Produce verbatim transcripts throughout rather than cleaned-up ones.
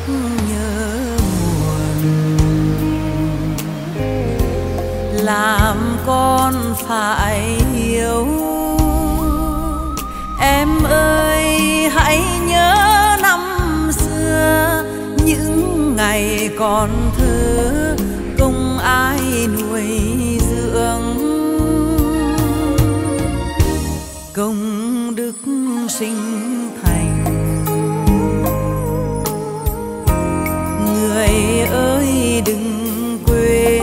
nhớ nguồn, làm con phải hiểu. Em ơi hãy nhớ năm xưa, những ngày còn thơ không ai nuôi dưỡng. Công đức sinh thành, người ơi đừng quên.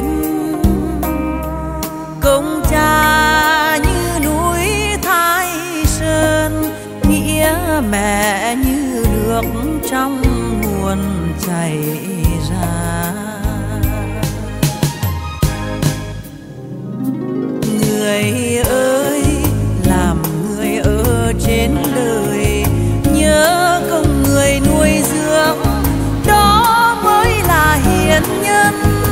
Công cha như núi Thái Sơn, nghĩa mẹ như nước trong nguồn chảy ra. Người ơi làm người ở trên đời, nhớ công người nuôi dưỡng, đó mới là hiền nhân.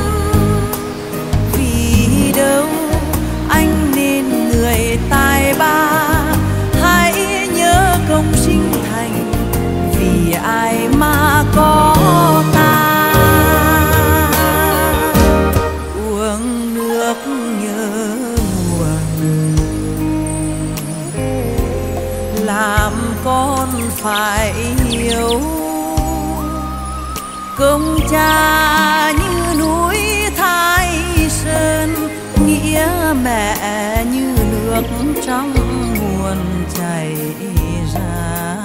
Vì đâu anh nên người tài ba, hãy nhớ công sinh thành, vì ai mà có ta. Uống nước nhớ nguồn, làm con phải hiểu. Công cha như núi Thái Sơn, nghĩa mẹ như nước trong nguồn chảy ra.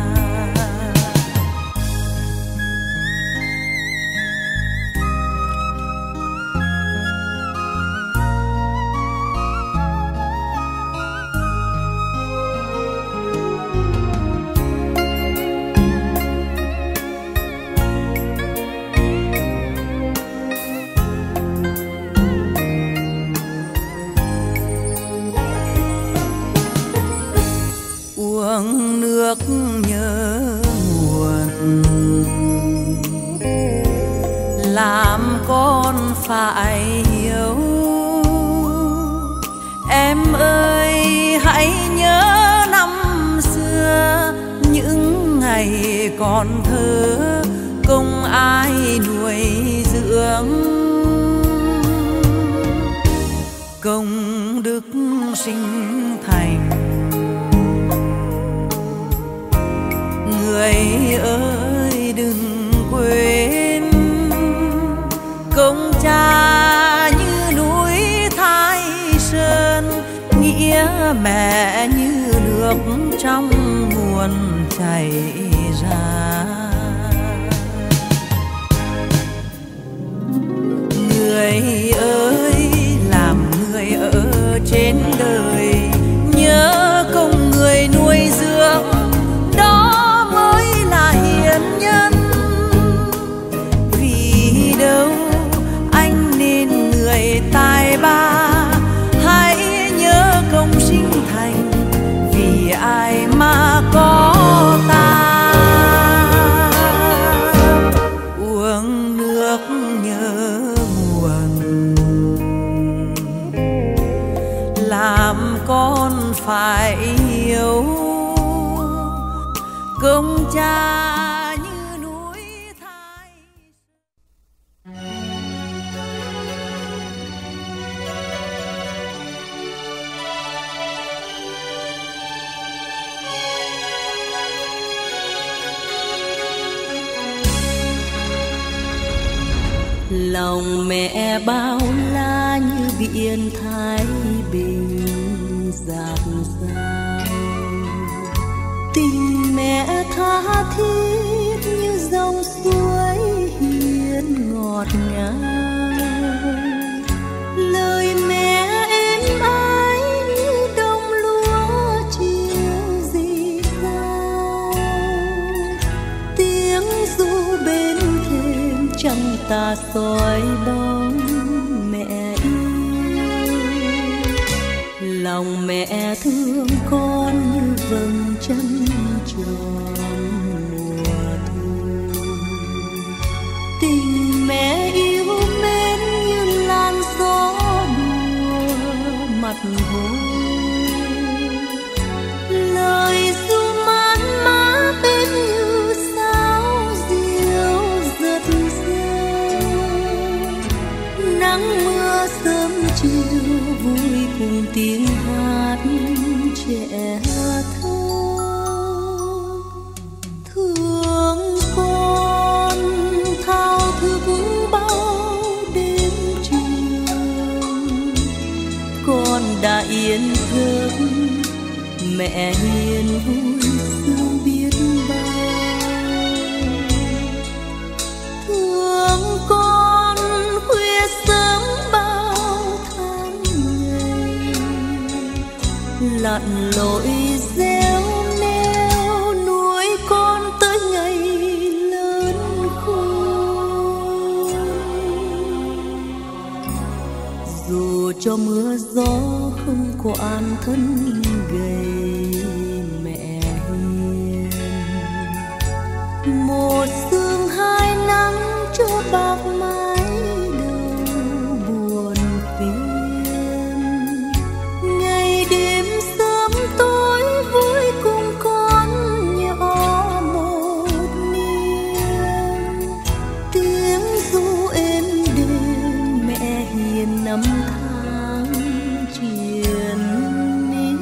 Uống nước nhớ nguồn, làm con phải hiểu. Em ơi hãy nhớ năm xưa, những ngày còn thơ không ai nuôi dưỡng. Công đức sinh thành, người ơi đừng quên. Công cha như núi Thái Sơn, nghĩa mẹ như nước trong nguồn chảy ra. Người ơi làm người ở trên đời, nhớ công người nuôi dưỡng, đó mới là hiền nhân. Vì đâu anh nên người tài ba, hãy nhớ công sinh thành, vì ai mà có ta. Uống nước nhớ nguồn, làm con phải hiểu. Công cha như núi Thái. Lòng mẹ bao la như biển Thái Bình dạt dào, tình mẹ tha thiết như dòng suối hiền ngọt ngào. Lời mẹ êm ái như đồng lúa chiều rì rào, tiếng ru bên thềm trăng ta soi bóng mẹ yêu. Lòng mẹ thương con như vầng trăng tròn mùa thu, tình mẹ yêu mến như làn gió đùa mặt hồ. Lời ru man má bên như sao diều mẹ hiền vui sướng biết bao. Thương con khuya sớm bao tháng ngày, lặn lội gieo neo nuôi con tới ngày lớn khôn. Dù cho mưa gió không quản thân gầy mẹ hiền, một sương hai nắng cho bạc mái đầu buồn phiền. Ngày đêm sớm tối vui cùng con nhỏ một niềm, tiếng ru êm đềm mẹ hiền năm tháng triền miên.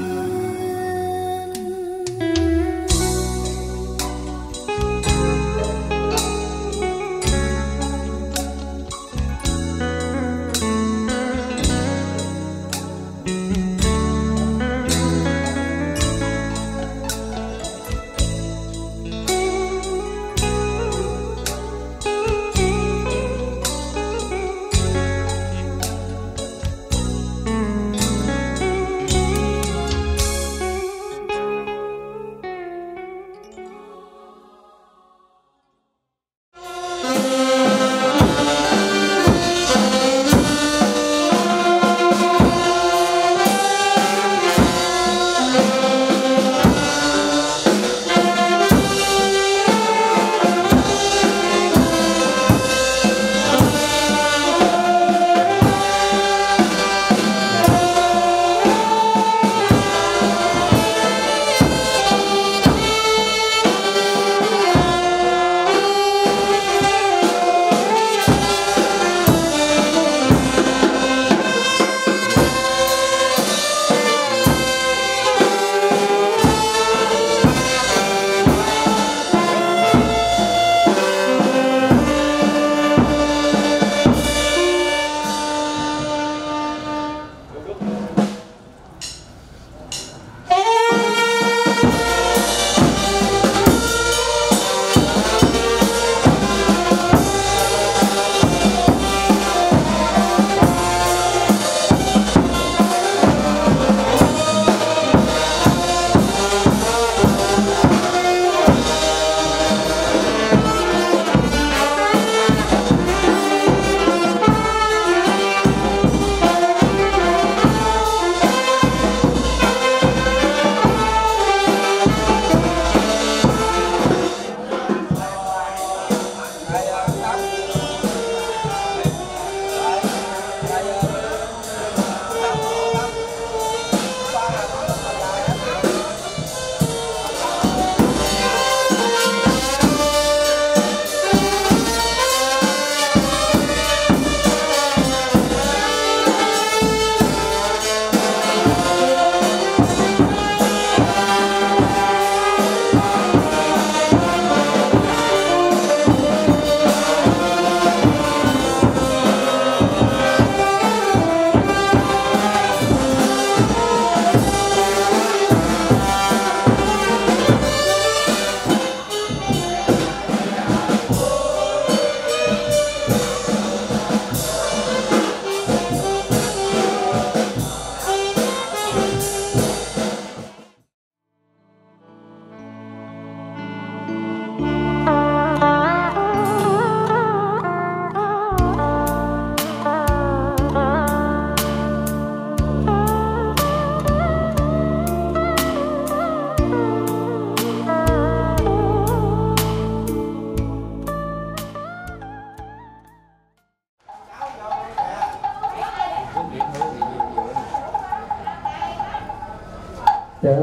Trái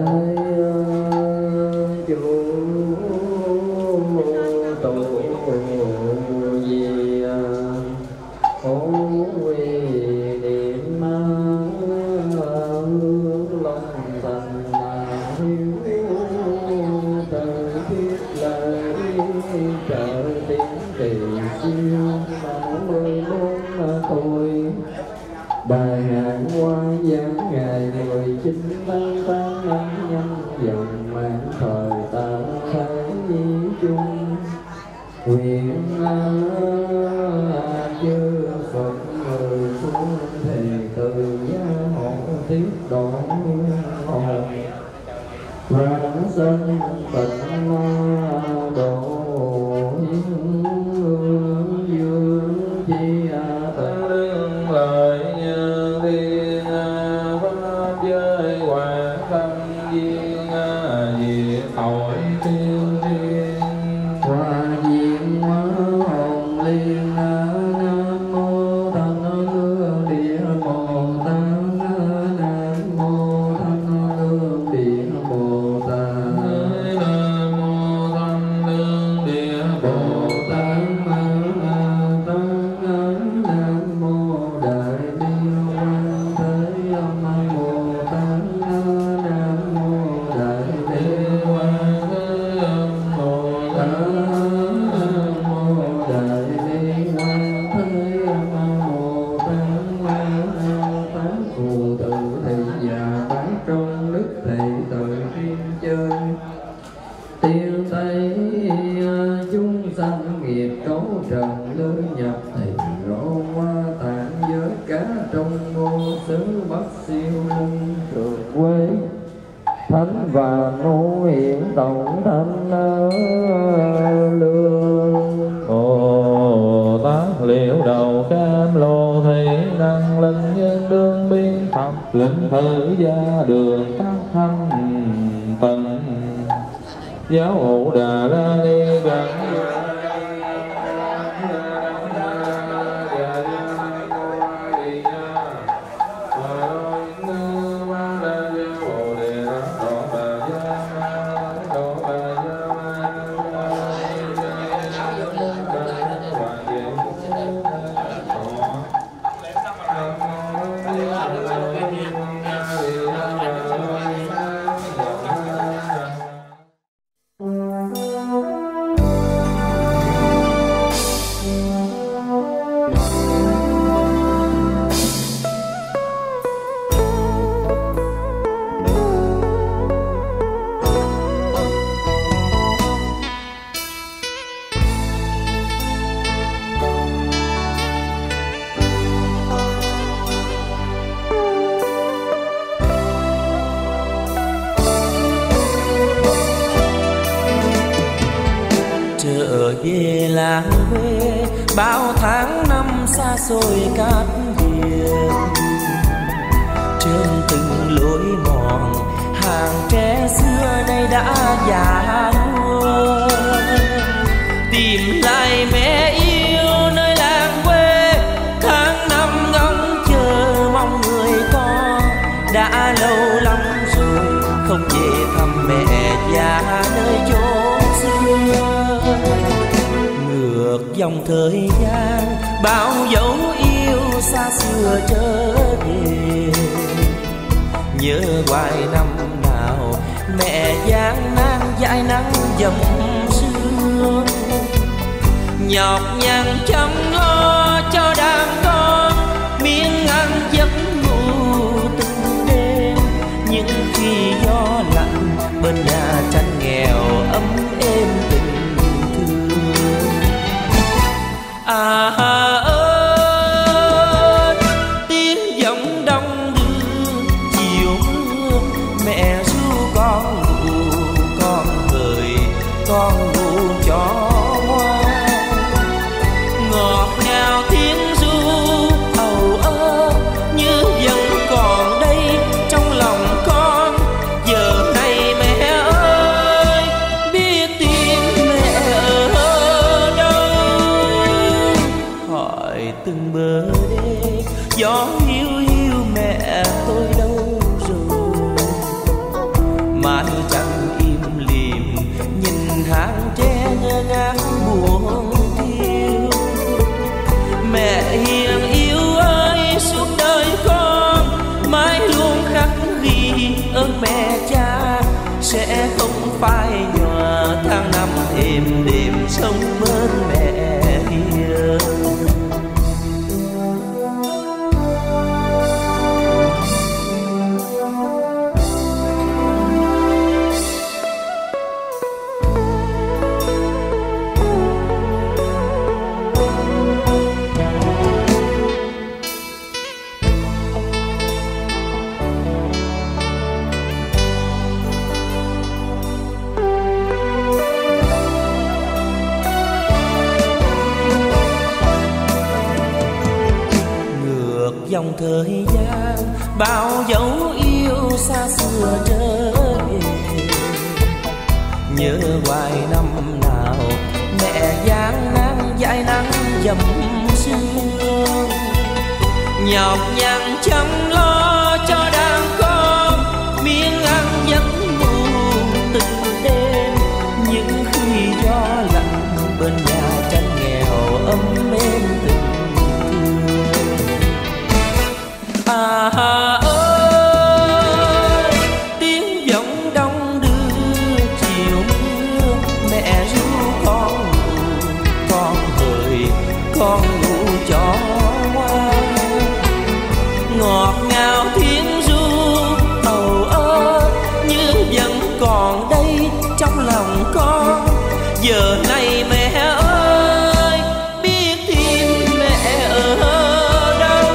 chủ tụ gì hữu quy niệm hướng long thành hiếu từ thiết lời trợ tiếng kỳ siêu mười bốn tuổi bài ngàn hoa giảng ngày mười chín tháng tám năm nhâm chung nguyện chư Phật người xuống thì từ gia hộ tiếp độ hồn vãng sanh tịnh độ dương chi tịnh lời như thiên pháp giới quả tâm duyên diệt tội thiên thiên hòa diện hồn liên nam mô thanh lương địa bồ tát nam mô thanh lương địa bồ tát nam mô thanh lương địa bồ tát nam mô đại bi quan thế âm nam mô tát nam mô đại bi quan thế âm bồ tát nam mô đại bi quan thế âm nam mô tát tát phù tự thị và bát trong đức thị tự thiên chơi tiêu tây chúng sanh nghiệp cấu trần lưới nhập thì rô hoa tạng giới cá trong vô xứ bắc siêu linh trường quê thánh và ngũ hiện tổng thanh lương Bồ Tát liệu đầu cam lô thị năng linh nhân đương biên thập lĩnh thử gia đường các thanh tần giáo hộ đà la ni gần trở về làng quê bao tháng năm xa xôi cát biển trên từng lối mòn hàng tre xưa nay đã già nua tìm lại mẹ yêu nơi làng quê tháng năm ngóng chờ mong người con đã lâu lắm rồi không về thăm mẹ già nơi chốn xưa ngược dòng thời gian bao dấu yêu xa xưa trở về nhớ hoài năm nào mẹ gian nan dãi nắng dầm sương nhọc nhằn chăm lo cho đàn con miếng ăn giấc ngủ từng đêm những khi gió lạnh bên nhà tranh nghèo ấm êm tình thương à ơi tiếng giọng đông đưa chiều mưa mẹ ru con ngủ con cười con ngủ cho ngoan ngọt ngào tiếng ru ầu ơ như vẫn còn đây trong lòng con giờ này mẹ ơi biết tiếng mẹ ở đâu hỏi từng bờ đê gió hiu hiu mẹ tôi đâu rồi mái trăng im lìm nhìn hàng dòng thời gian, bao dấu yêu xa xưa trở về. Nhớ hoài năm nào mẹ dáng nắng dãi nắng dầm sương, nhọc nhằn chăm lo cho đàn con, miếng ăn giấc ngủ từng đêm. Những khi gió lạnh bên nhà tranh nghèo ấm êm tình thương. À ơi, tiếng giọng đông đưa chiều mưa, mẹ ru con ngủ, con hỡi con ngủ cho ngoan. Ngọt ngào tiếng ru âu ơ như vẫn còn đây trong lòng con. Giờ này mẹ ơi, biết tìm mẹ ở đâu.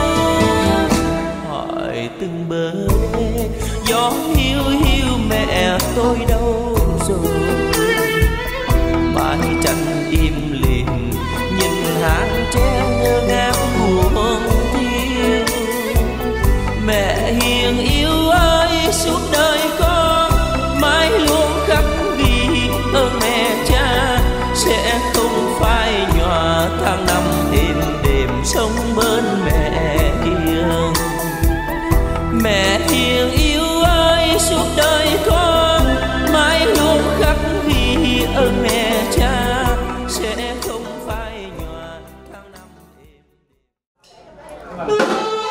Hỏi từng bờ đê gió hiu hiu mẹ tôi đâu rồi. Mái tranh im lìm nhìn hàng tre ngơ ngác buồn thiêu. Mẹ hiền yêu ơi, suốt đời con mãi luôn khắc ghi ơn mẹ cha. Sẽ không phai nhòa tháng năm đêm đêm sống bên mẹ hiền. Mẹ hiền yêu ơi, suốt đời con mãi luôn khắc ghi ơn mẹ cha. Sẽ không phai nhòa tháng năm đêm đêm.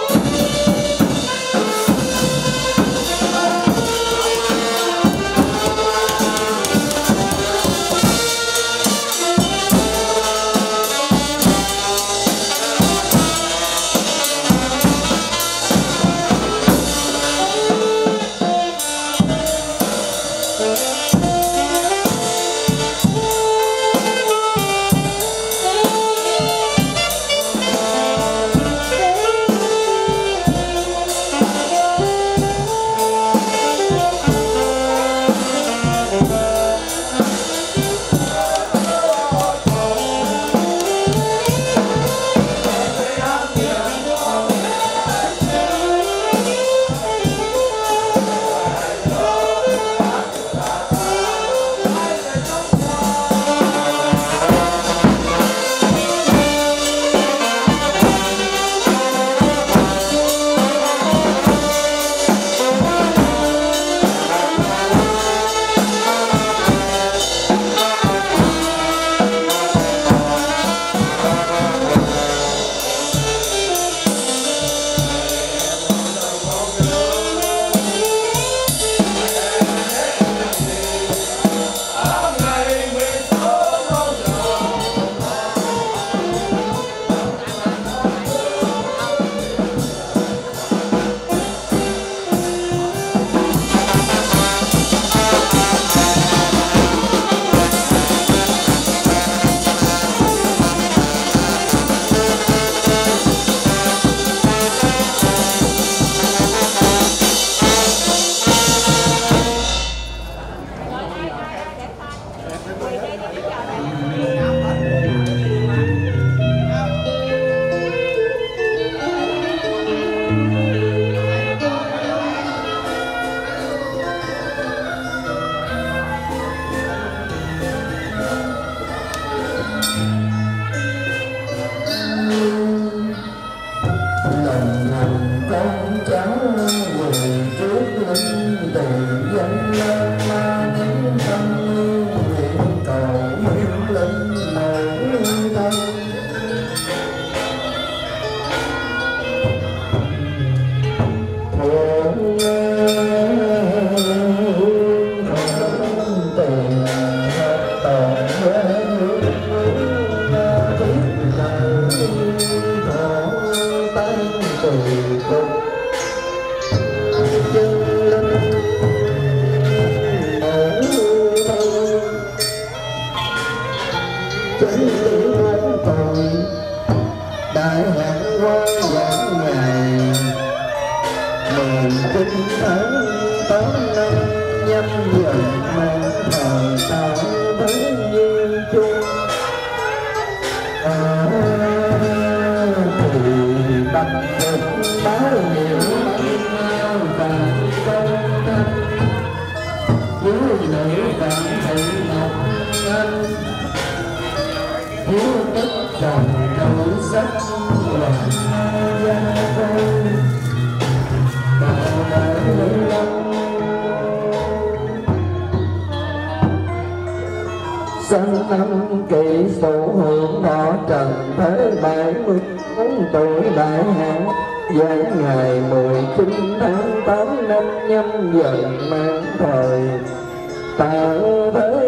đại hẹn qua dạng ngày mười chín tháng tám năm nhâm dần mang thời tạo với duyên chung à, thì băng trần đâu sắc lòng gia tôi bao đời năm sinh năm kỷ sửu hưởng thọ trần thế bảy mươi bốn tuổi đại hạn giảng ngày mười chín tháng tám năm nhâm dần mang thời tạ thế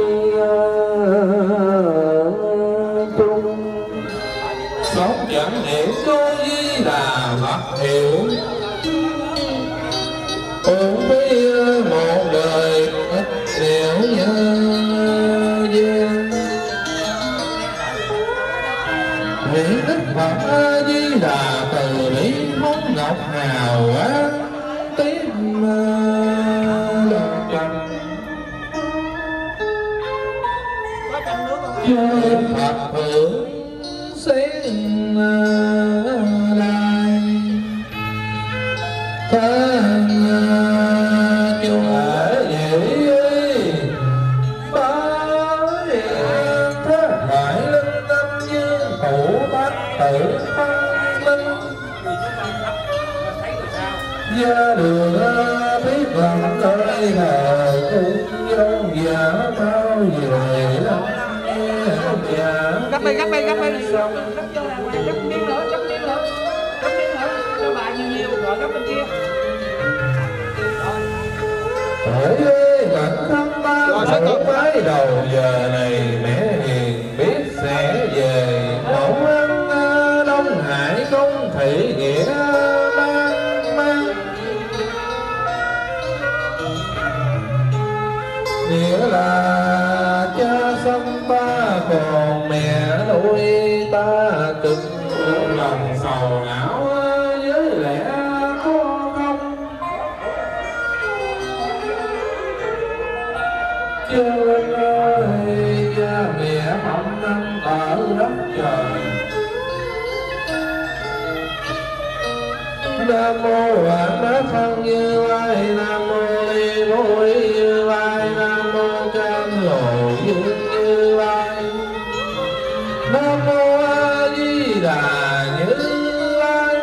chung sống chẳng niệm có Di Đà Phật hiệu ôn phí một đời ít liệu nhân gian nguyện Đức Phật A Di Đà từ lý món ngọc hào quang tiếp trần cho Phật hưởng sen lai thân chùa dễ bá thế hải linh tâm như thủ bát tử phân linh gia đường biết lòng nơi thờ cung dâu giả bao về lắm gấp đi gấp đi gấp đi gấp vô là gấp miếng nữa gấp miếng nữa gấp miếng nữa cho bà nhiều nhiều rồi gấp bên kia hỡi ơi mặt thăm ba thử mái đầu giờ này mẹ hiền biết sẽ về mẫu ăn Đông Hải không thị nghĩa mang mang nghĩa là cha sanh ta còn mẹ nuôi ta cực lòng sầu não với lẽ có không trên ơi cha mẹ phẩm năng ở đất trời Nam mô A Bát Thân Như Lai Nam mô Ni Mô Như Lai Nam mô Cam Lộ Dương Như Lai Nam mô A Di Đà Như Lai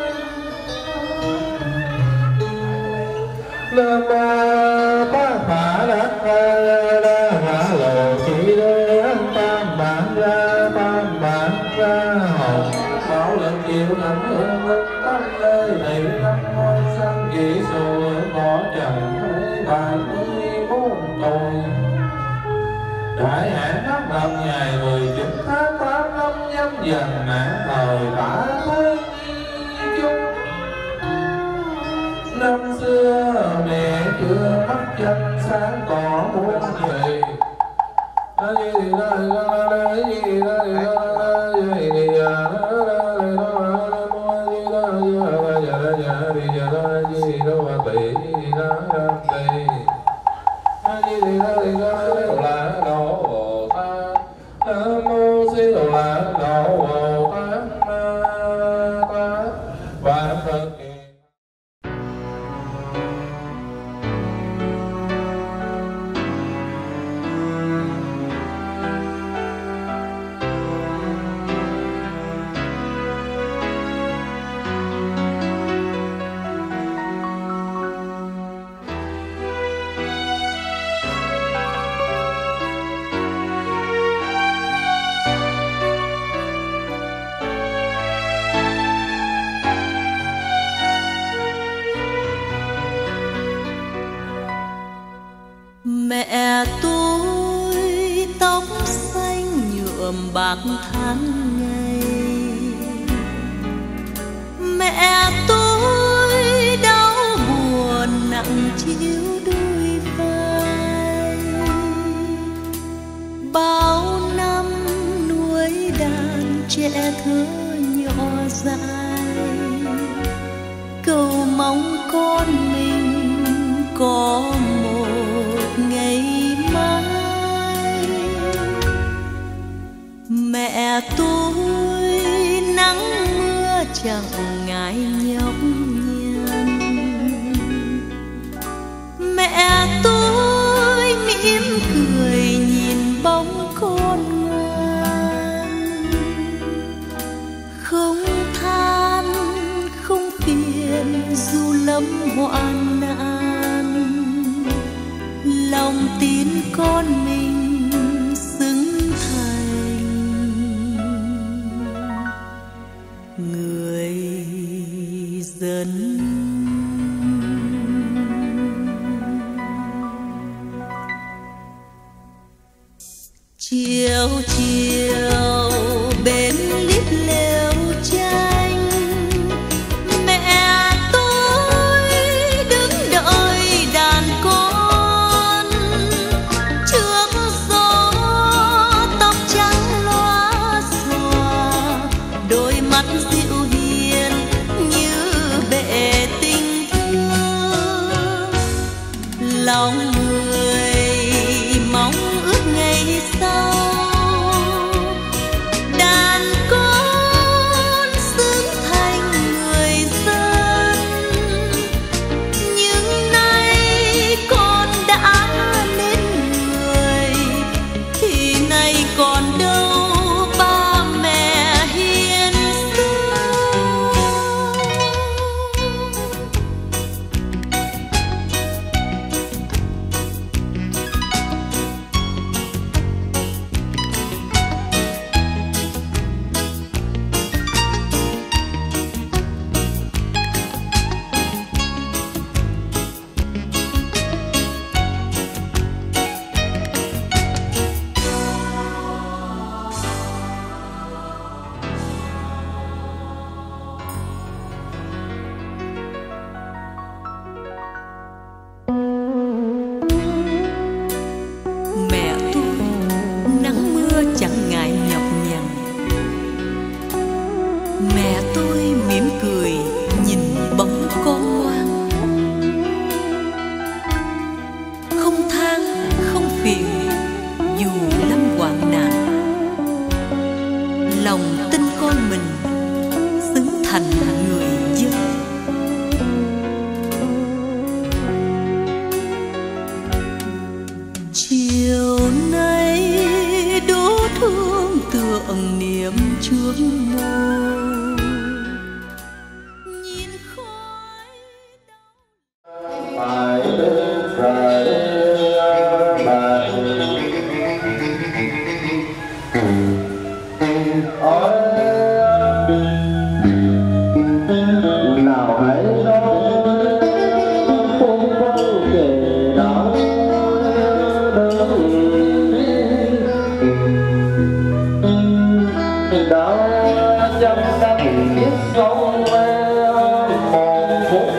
Nam mô Bát Phả Đắc Đa Hạ Lộ Chỉ Đế Tam Bản Ra Tam Bản Ra Hồng Bảo Lực Chịu Nằm Hương Lực Tâm Lê Thị Tâm Ngôi Sanh Kỷ Sù Bỏ Trần Thế Bài Mươi Bốn Tuổi đại hạn pháp lập ngày mười chín tháng tám năm nhâm dần nạn thời tả thế chung năm xưa mẹ chưa mắt chân sáng tỏ muốn gì nó gì thì nó thì nó nó gì thì nó thì nó nó gì thì giờ nó nó thì nó nó mua gì nó giờ giờ giờ thì giờ nó gì nó mà tỷ thì nó tỷ nó gì thì nó thì nó là đồ Bồ Tát Nam mô Di Đà Đồ Bồ Tát Ma Tát và Phật mẹ tôi tóc xanh nhuộm bạc tháng ngày mẹ tôi đau buồn nặng chiếu đôi vai bao năm nuôi đàn trẻ thơ nhỏ dại cầu mong con mình có một ngày mai mẹ tôi nắng mưa chẳng ngại nhọc nhằn mẹ tôi mỉm cười nhìn bóng con ngoan hoạn nạn, lòng tin con mình xứng thành người dân. Chiều chiều bên lít lều tranh, mẹ tôi đứng đợi đàn con trước gió, tóc trắng loa xòa, đôi mắt dịu hiền như bể tình thương. Lòng người mong ước ngày sau đàn con xứng thành người dân, nhưng nay con đã nên người thì nay còn đâu ba mẹ hiền xưa. Mẹ tôi nắng mưa chẳng ngại nhọc nhằn, mẹ tôi mỉm cười nhìn bóng con ngoan, không than không phiền dù lâm hoạn nạn, lòng tin con mình xứng thành người dân. Chiều nay đố thương tượng niệm trước môi, nhìn khói phải đến trời bài ôi nào hãy nói không có kể đó đó chăm sóc biết sâu một phút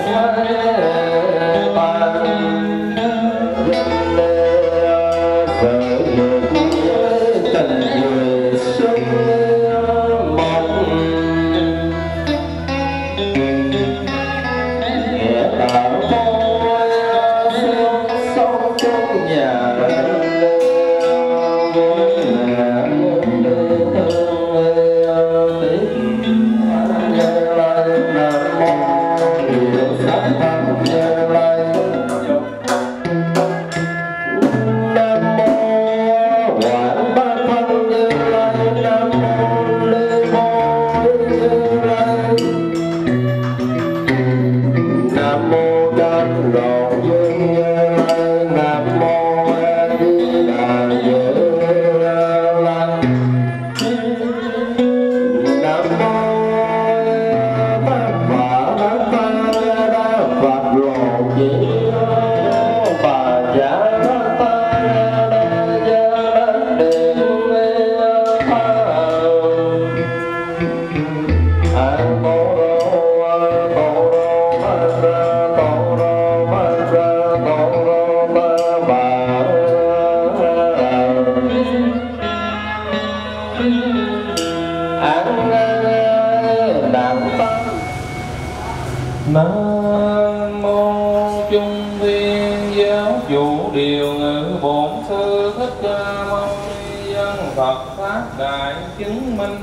Nam mô Trung Thiên Giáo Chủ Điều Ngự Bổn Sư Thích Ca Mâu Ni Dân Phật Pháp Đại Chứng Minh.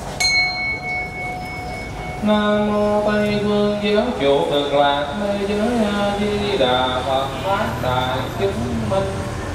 Nam mô Tây Phương Giáo Chủ Cực Lạc Thế Giới A Di Đà Phật Pháp Đại Chứng Minh.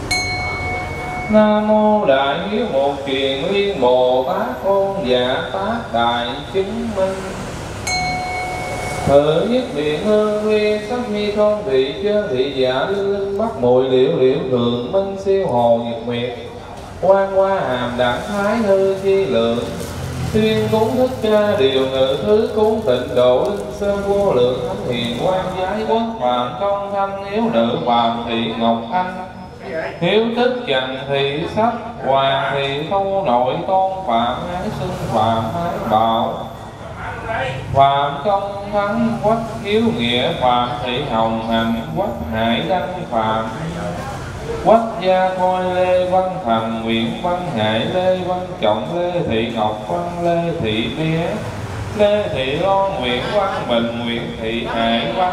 Nam mô Đại Hiếu Một Truyền Nguyên Bồ Tát Ôn Dạ Tát Đại Chứng Minh. Thở nhất miệng hương huy sắc mi không thị chớ thị giả linh linh mắt mùi liễu liễu thường minh siêu hồ nhật nguyệt quan hoa hàm đẳng thái hư chi lượng tuyên cúng thức ca điều ngự thứ cúng tịnh độ linh sơn vô lượng thánh hiền quan giái quốc phàm công thanh hiếu nữ phàm thị ngọc anh hiếu tích trần thị sắc hoàng thị thâu nội tôn phạm ái xưng phạm ái bảo phạm công thắng quách hiếu nghĩa phạm thị hồng hạnh quách hải đăng phạm quách gia khôi lê văn thành nguyễn văn hải lê văn trọng lê thị ngọc văn lê thị mía lê thị loan nguyễn văn bình nguyễn thị hải văn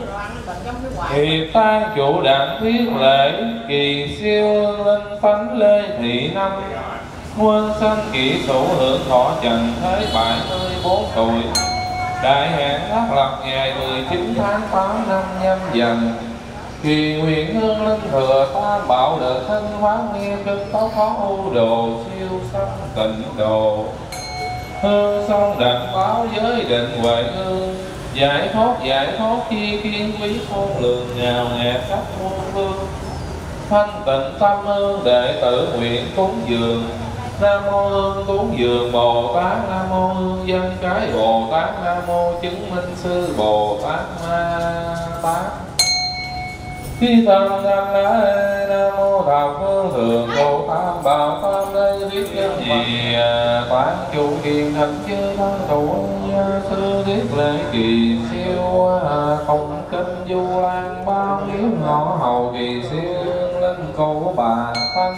thì tan chủ đảng thiết lễ kỳ siêu linh phánh lê thị năm nguyên sanh kỷ sủ hưởng thọ trần thế bảy mươi bốn tuổi đại hạn thác lập ngày mười chín tháng tám năm nhâm dần kỳ nguyện hương linh thừa tam bảo được thanh hóa nghe chân tóc khó ưu đồ siêu sanh tịnh đồ hương song đảnh báo giới định huệ hương giải thoát giải thoát chi kiên quý khôn lường ngào ngạt khắp muôn phương thanh tịnh tâm hương đệ tử nguyện cúng dường nam mô hương cúng dường Bồ Tát nam mô hương dân cái Bồ Tát nam mô chứng minh sư Bồ Tát Ma Tát khi tâm danh lễ nam mô thập phương thường Bồ Tát bảo tam đây viết nhân gì quán chủ kiền thánh chư thân thủ gia sư thiết lễ kỳ siêu không kinh du lan bao hiếu ngõ hầu kỳ siêu linh cổ bà thanh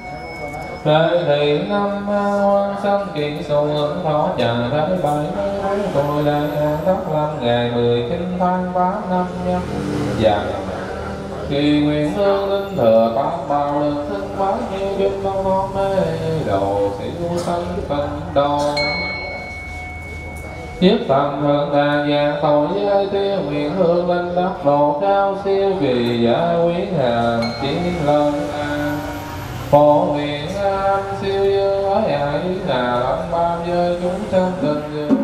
đại thị năm hoan sanh kiện sầu ứng thọ trần thế bảy mươi bốn tuổi đại hạn thất lâm ngày mười chín tháng tám năm nhâm dần kỳ nguyện hương linh thừa tám bảo lực thân bái như kinh công non mê đầu siêu sanh tịnh độ nhiếp tầm thượng đàn giang tội giới tiêu nguyện hương linh đắc độ cao siêu kỳ giả quý hàm chiến lần an phổ nguyện an siêu dương ái hải là lâm ban giới chúng sanh tình dương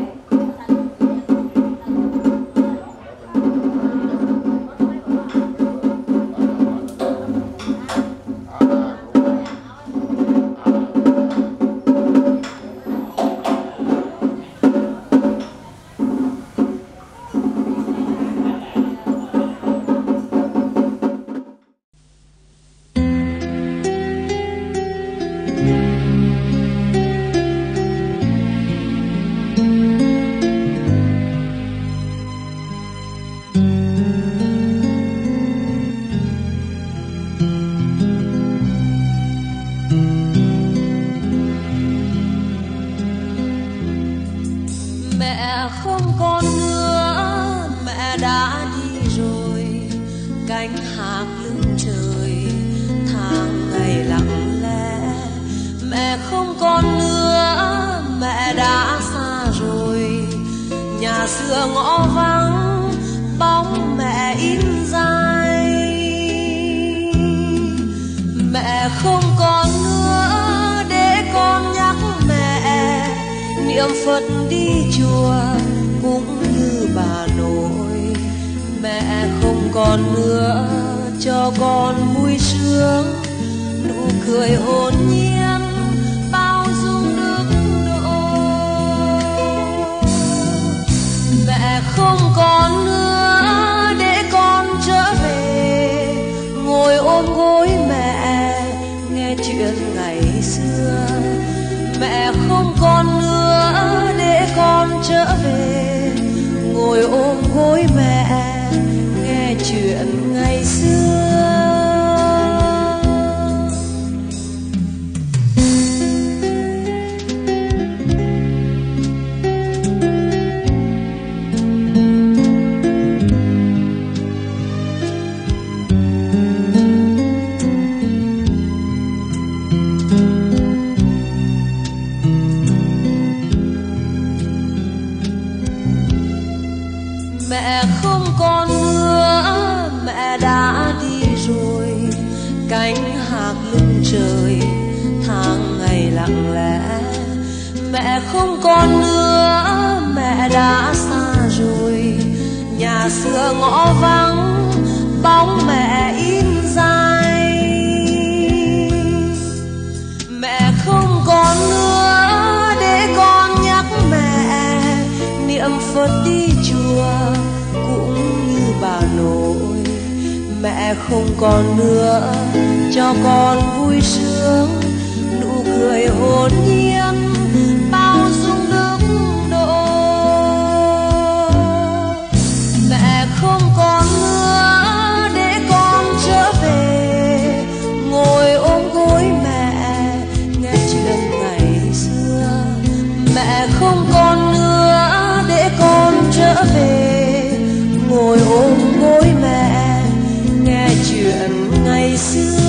Mẹ không còn nữa, mẹ đã xa rồi, xưa ngõ vắng bóng mẹ in dài. Mẹ không còn nữa để con nhắc mẹ niệm Phật đi chùa cũng như bà nội. Mẹ không còn nữa cho con vui sướng nụ cười hồn nhiên bao dung đức độ. Mẹ không còn nữa để con trở về ngồi ôm gối mẹ nghe chuyện ngày xưa. Mẹ không còn nữa để con trở về ngồi ôm gối mẹ nghe chuyện ngày xưa.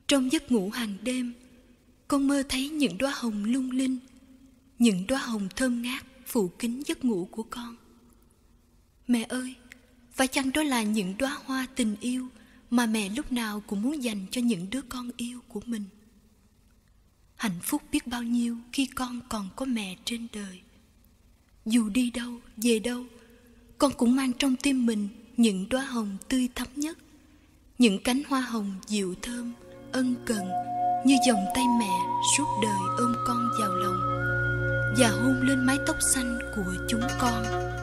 Trong giấc ngủ hàng đêm, con mơ thấy những đóa hồng lung linh, những đóa hồng thơm ngát phủ kín giấc ngủ của con. Mẹ ơi, phải chăng đó là những đóa hoa tình yêu mà mẹ lúc nào cũng muốn dành cho những đứa con yêu của mình? Hạnh phúc biết bao nhiêu khi con còn có mẹ trên đời. Dù đi đâu, về đâu, con cũng mang trong tim mình những đóa hồng tươi thắm nhất, những cánh hoa hồng dịu thơm, ân cần như vòng tay mẹ suốt đời ôm con vào lòng và hôn lên mái tóc xanh của chúng con.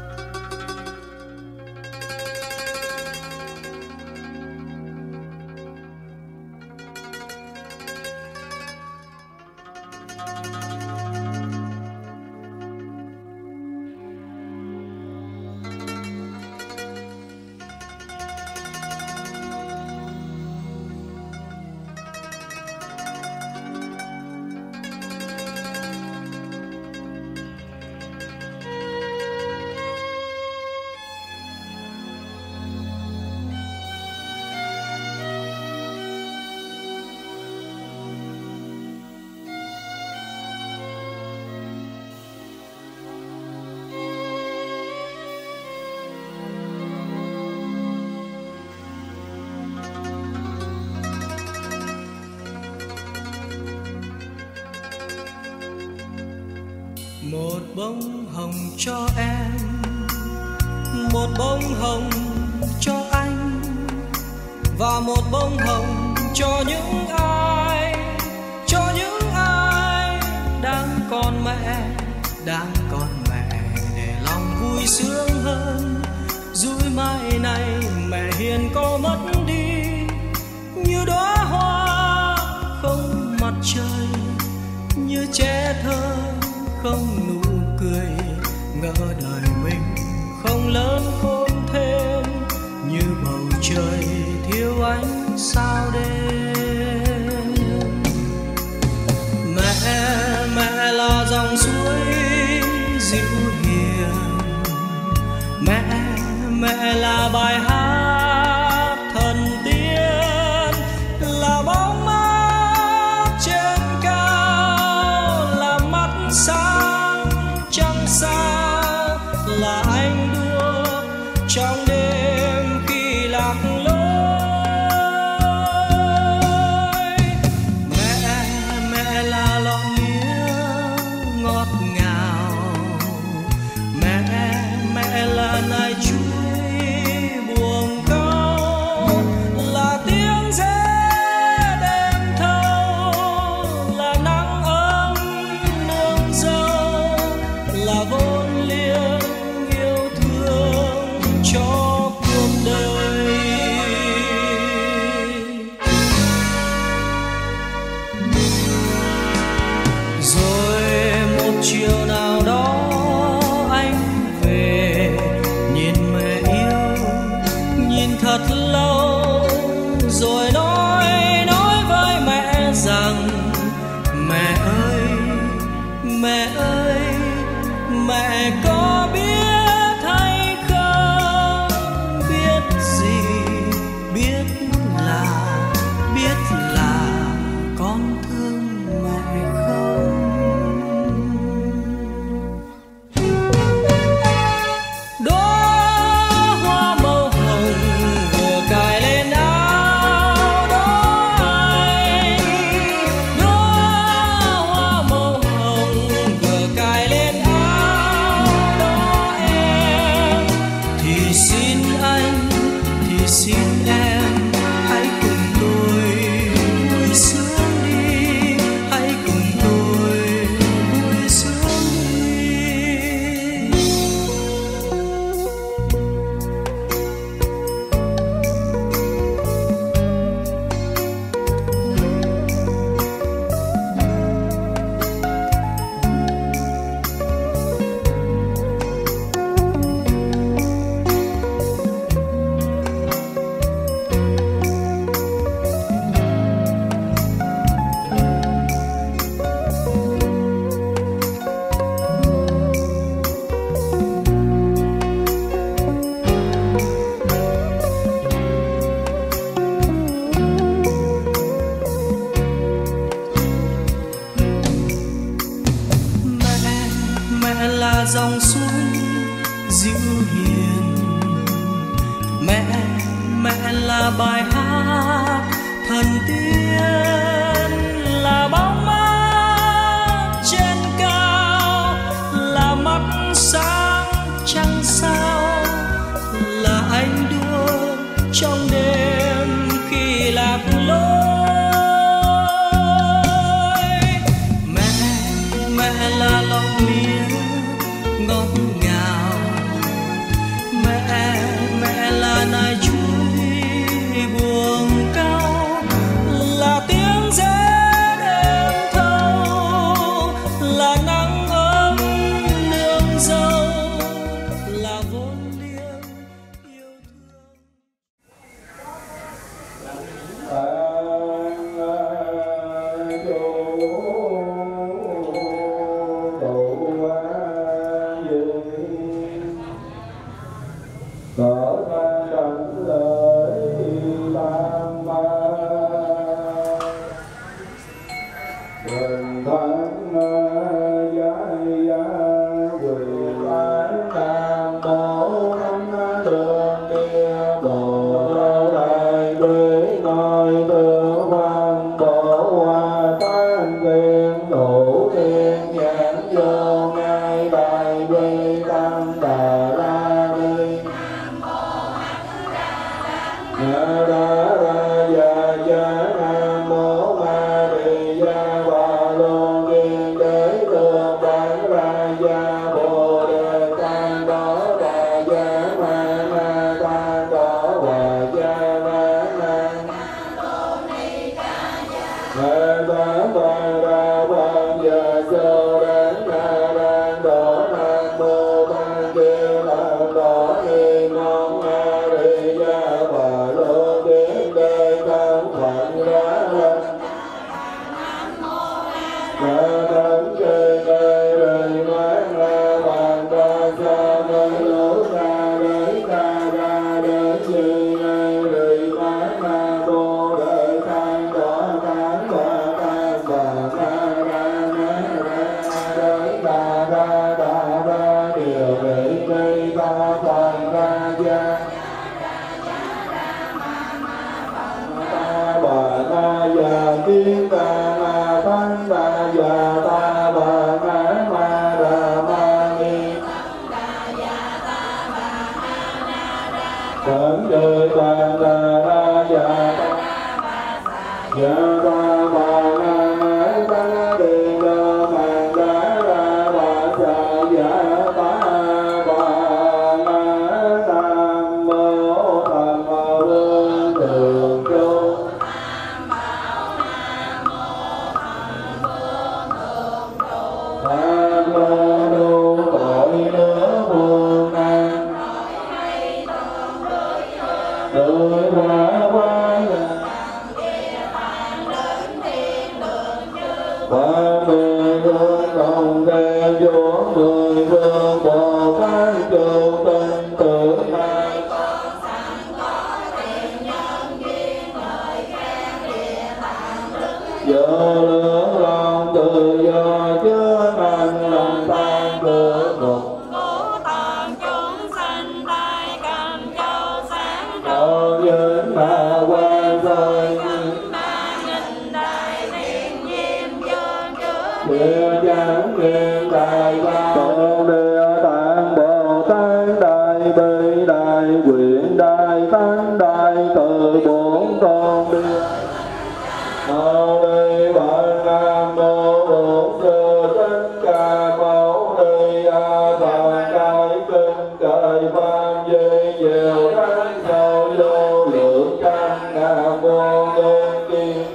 Một bông hồng cho em, một bông hồng cho anh, và một bông hồng cho những ai, cho những ai đang còn mẹ, đang còn mẹ, để lòng vui sướng hơn. Dũi mai này mẹ hiền có mất đi, như đóa hoa không mặt trời, như trẻ thơ không nụ cười, ngỡ đời mình không lớn khôn thêm, như bầu trời thiếu ánh sao đêm. Mẹ, mẹ là dòng suối dịu hiền, mẹ, mẹ là bài hát thần tiên, là bóng mát trên cao, là mắt sáng trăng sao, là anh đuốc trong đêm khi lạc lối. Mẹ, mẹ là lọ mía ngọt ngào, mẹ, mẹ là nai chuối buồng câu, là tiếng rẽ đêm thâu, là nắng ấm nương dâu, là vốn liếng yêu thương cho Mẹ, mẹ là bài hát thần tiên, là bóng mát trên cao, là mắt sáng trăng sao, là anh đua trong đêm khi lạc lối. Mẹ, mẹ là lòng mía ngọt ngào, mẹ, mẹ là nai chuối buông cao, là tiếng rẽ đêm thâu, là nắng ấm nương dâu, là vốn liếng yêu thương. Cỡ ban đảnh lễ tam ma Bình thắng giải giá quyền lái tam bố năm đường kia bộ đại quý ngôi tư văn bộ hoa tan viên đủ thiên nhãn vô ngay đại quý tam đà la đi. Na ra ra ya ya nam mô ma đi ya ba lô kiên đế tương bán ra ya bồ đề tam đó bà ya ma ma tam đó bà ya ma ma ma tam ba ra ban ya sơ đán na đan đỏ nam mô ban kia nam đỏ ni mong ma đi ya bà lô kiên đế tam phận ra lên ma tam kê đế rì mát ra bàn ta sa mới lỗ ra đế ta ra đế chi ngay rì mát ra bồ đề tam đỏ tam bà tam bà ta ra mát ra đế ta ra ta ra điều vị tri ta phần ra gia ta bà ta già tiên ta ma thanh ta già ta bà ma ma đà ma ni thỉnh đời toàn ta ra già ta già ta bà ma ma ta đi đơ màn đá ra bà sa già ta bà ma nam mô tham vương thường trụ tham mô đu tội nữa buồn nan đời hóa quan qua mười phương đồng đề vua mười phương bồ tát trụ tinh tự hai giờ lưỡng lòng tự do chứa năng lòng tan cửa ngục đồ dính mà quan thôi địa chánh niệm đại ba bồ địa tạng bồ tát đại bi đại nguyện đại thánh đại từ bốn con địa mâu ni phật nam mô bổn sư thích ca mâu ni a phật đại kinh cởi pháp di diệu thánh sâu vô lượng trăm ngàn vô ngân kim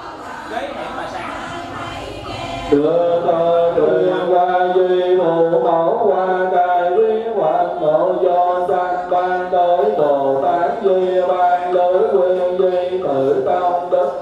đưa thơ tuyên qua duy phụ mẫu qua cai quý hoặc ngộ do sanh ban tới bồ tát duy ban đối quyên duy tự công đức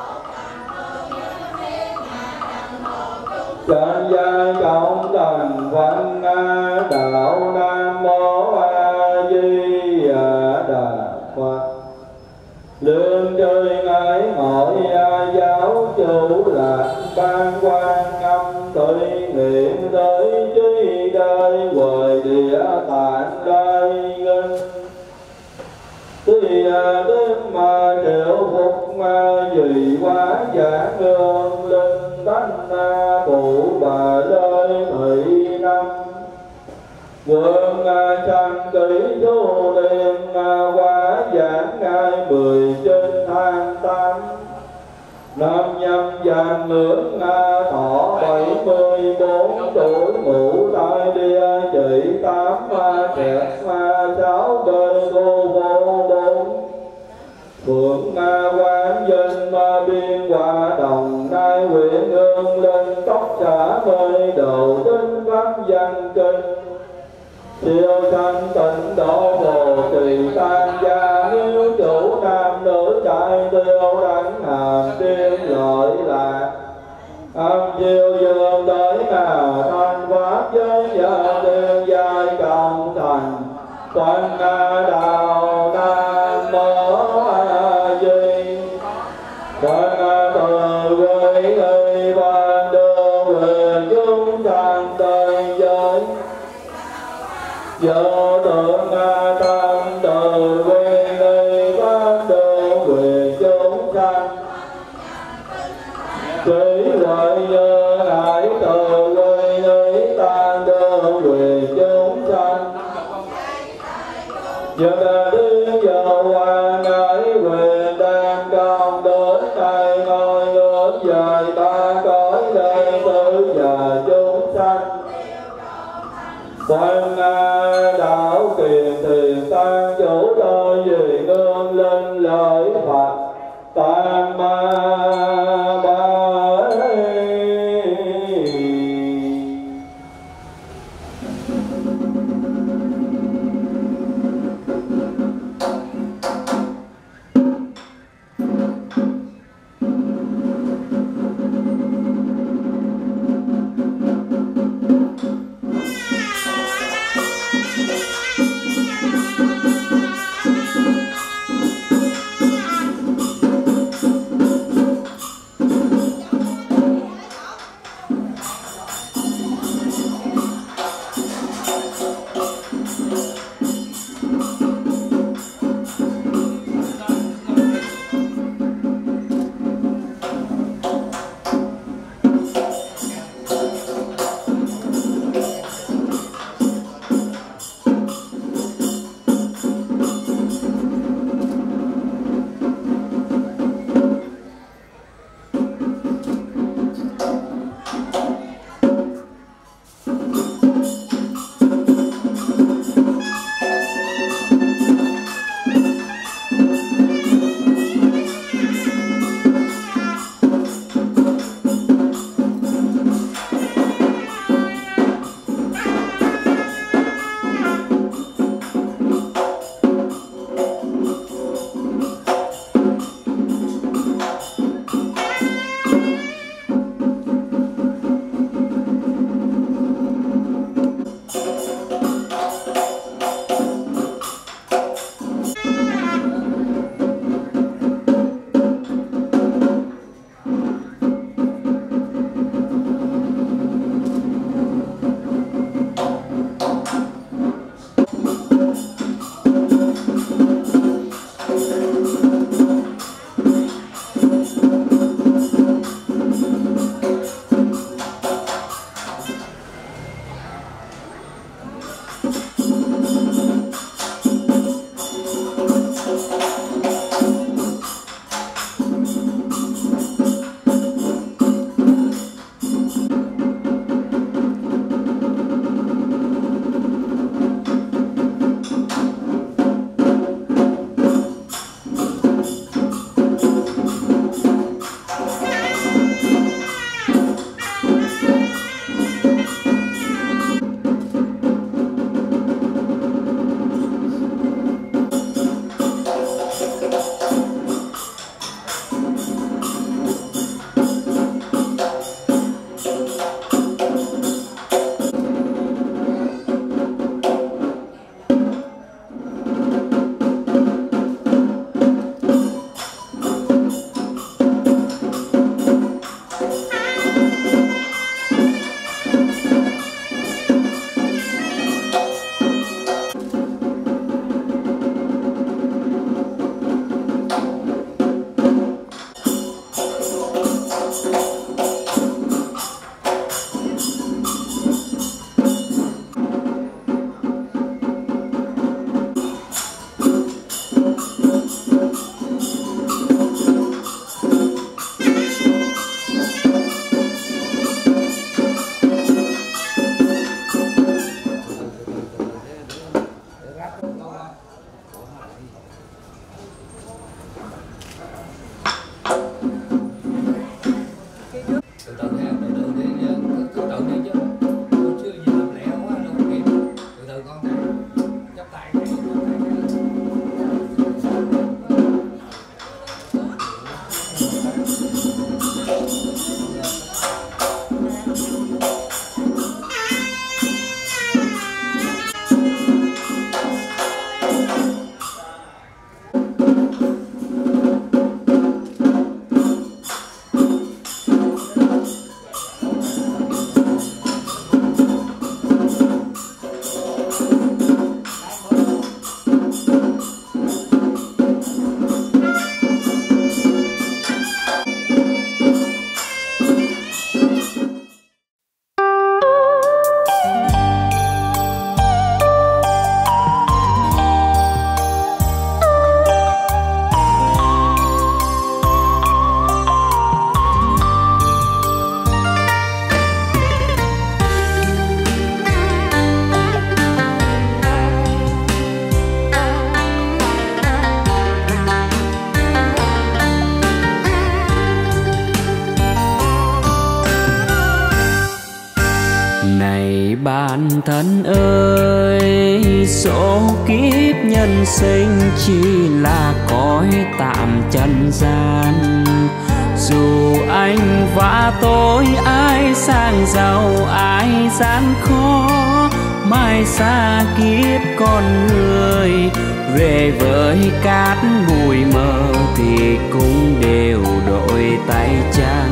Chánh gia cộng thành văn a đạo nam mô a di đà Phật. Lương chơi ngái mọi a giáo chủ lạc ban quan âm tùy niệm tới trí đời huệ địa tạng đại ngân quy đến mà triệu phục mà vì quá giả nương linh tánh phụ bà lơi thị năm quân tranh kỷ số đêm quá giảng ngày mười trên tháng tám năm nhâm dàn ngưỡng thọ bảy mươi bốn tuổi ngũ tai địa chỉ tám kẹt sáu bê cô vô bốn phượng quán dân biên hòa đồng nai huyện hương lên tóc xã mây đầu tinh pháp văn kinh siêu sanh tịnh độ hồ trì tan gia hiếu chủ nam nữ trai tiêu đánh hàm tiên lợi lạc âm chiêu dương tới ngà thanh pháp giới gia tiên giai công thành quan đạo nam mô a di quan từ quy y ban đường huyền chúng sanh tây giới vô tượng tâm từ quy y ban đường huyền chúng sanh trí huệ như hải từ quy y tan đường huyền chúng sanh giờ đã đến giờ hoàng ngãi quyền đang công đến nay ngôi nước dài ba cõi đây tứ và chúng sanh quan đạo kiền thiền tan chủ đôi vì nương linh lợi Phật tam ma ba Bạn thân ơi, số kiếp nhân sinh chỉ là cõi tạm trần gian. Dù anh và tôi ai sang giàu ai gian khó, mai xa kiếp con người về với cát bụi mờ thì cũng đều đổi tay trắng.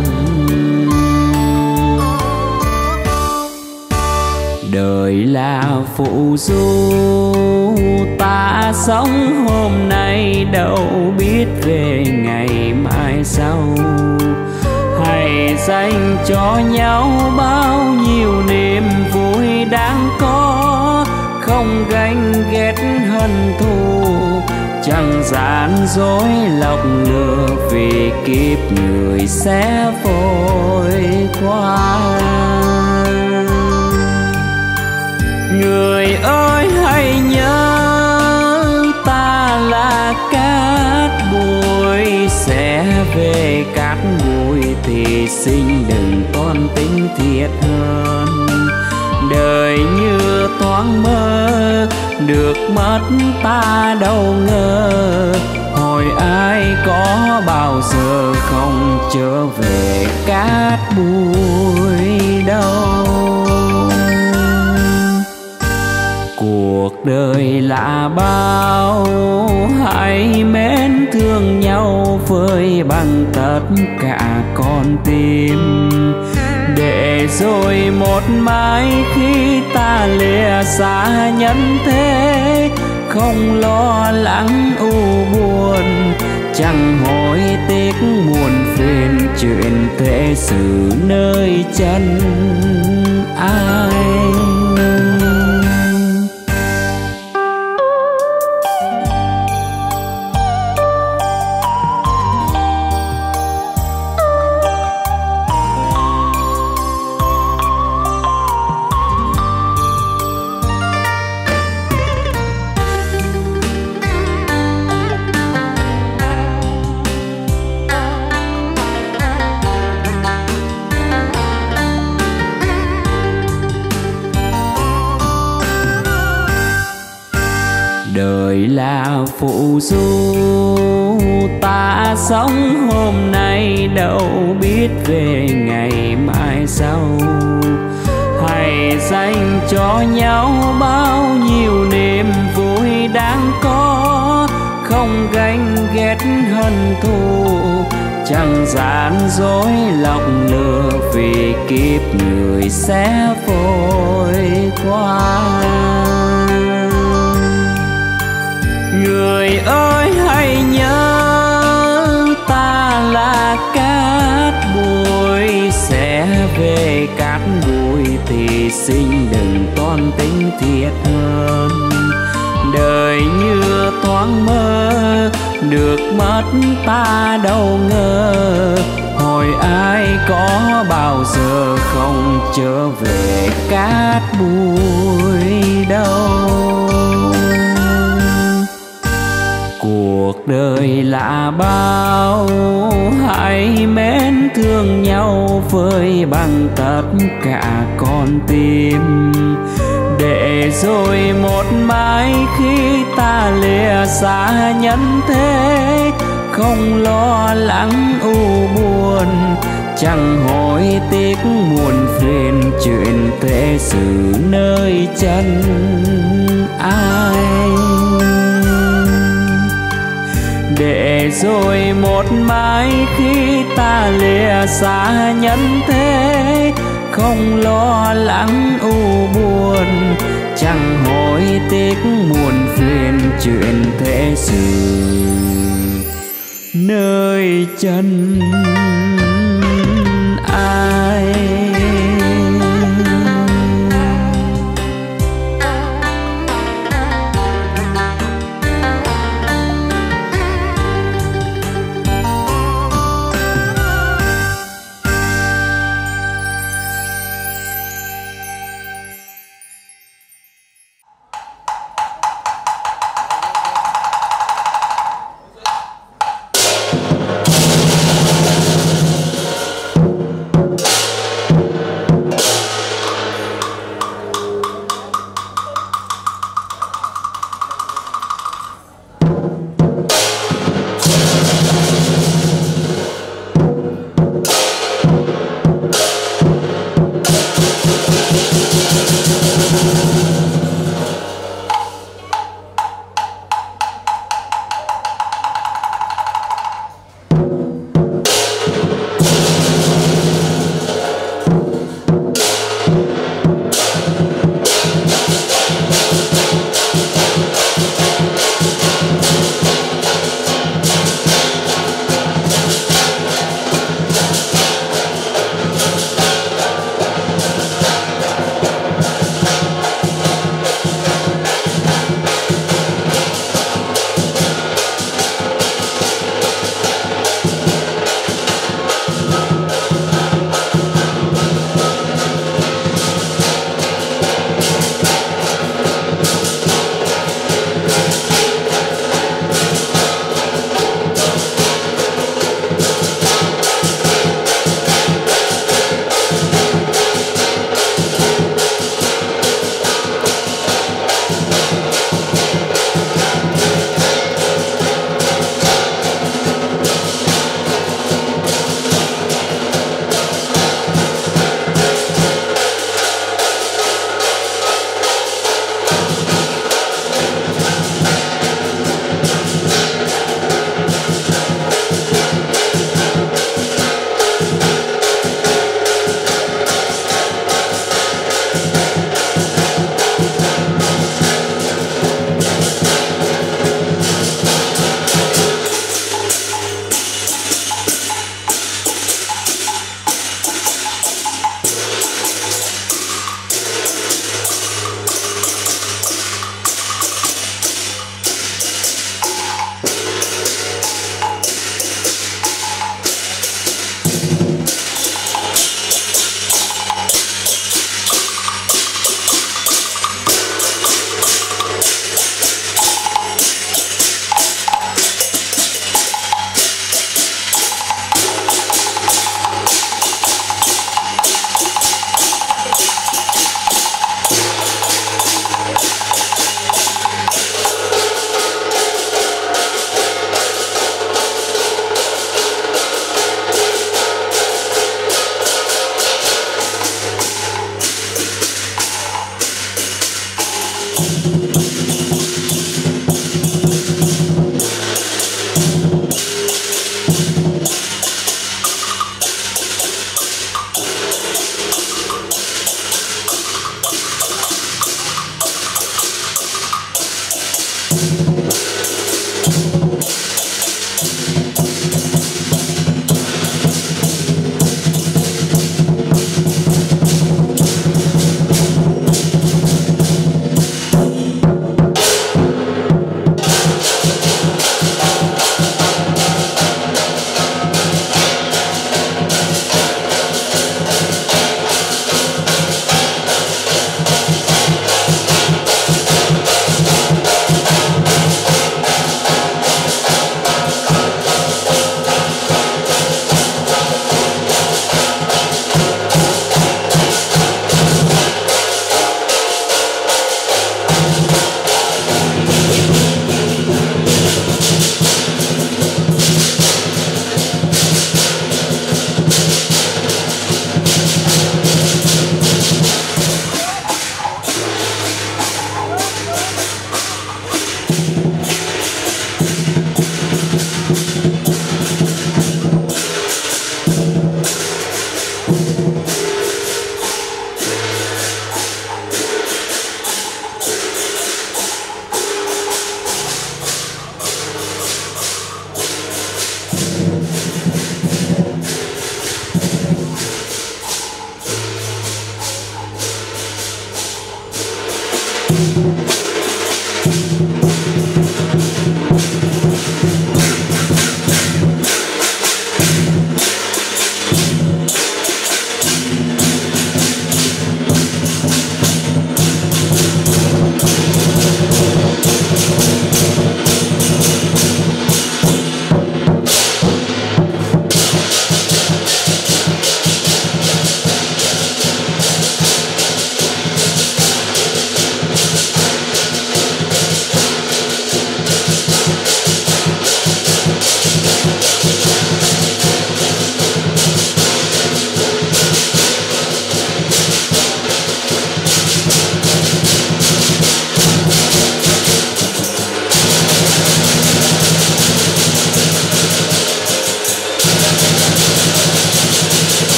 Đời là phụ du, ta sống hôm nay đâu biết về ngày mai sau. Hãy dành cho nhau bao nhiêu niềm vui đáng có, không ganh ghét hận thù, chẳng gian dối lọc lừa, vì kiếp người sẽ vội qua. Người ơi hãy nhớ ta là cát bụi, sẽ về cát bụi thì xin đừng toan tính thiệt hơn. Đời như thoáng mơ, được mất ta đâu ngờ, hỏi ai có bao giờ không trở về cát bụi đâu. Cuộc đời là bao, hãy mến thương nhau với bằng tất cả con tim, để rồi một mai khi ta lìa xa nhân thế, không lo lắng u buồn, chẳng hối tiếc muôn phiền chuyện thế sự nơi chân ai. Đời là phụ du, ta sống hôm nay đâu biết về ngày mai sau. Hãy dành cho nhau bao nhiêu niềm vui đáng có, không ganh ghét hận thù, chẳng gian dối lọc lừa, vì kiếp người sẽ vội qua. Người ơi hãy nhớ ta là cát bụi, sẽ về cát bụi thì xin đừng toan tính thiệt hơn. Đời như thoáng mơ, được mất ta đâu ngờ, hỏi ai có bao giờ không trở về cát bụi đâu. Cuộc đời là bao, hãy mến thương nhau với bằng tất cả con tim, để rồi một mai khi xa nhân thế, không lo lắng u buồn, chẳng hối tiếc muôn phiền chuyện thế sự nơi chân ai. Để rồi một mai khi ta lìa xa nhân thế, không lo lắng u buồn, chẳng hối tiếc muôn phiền chuyện thế sự nơi chân ai.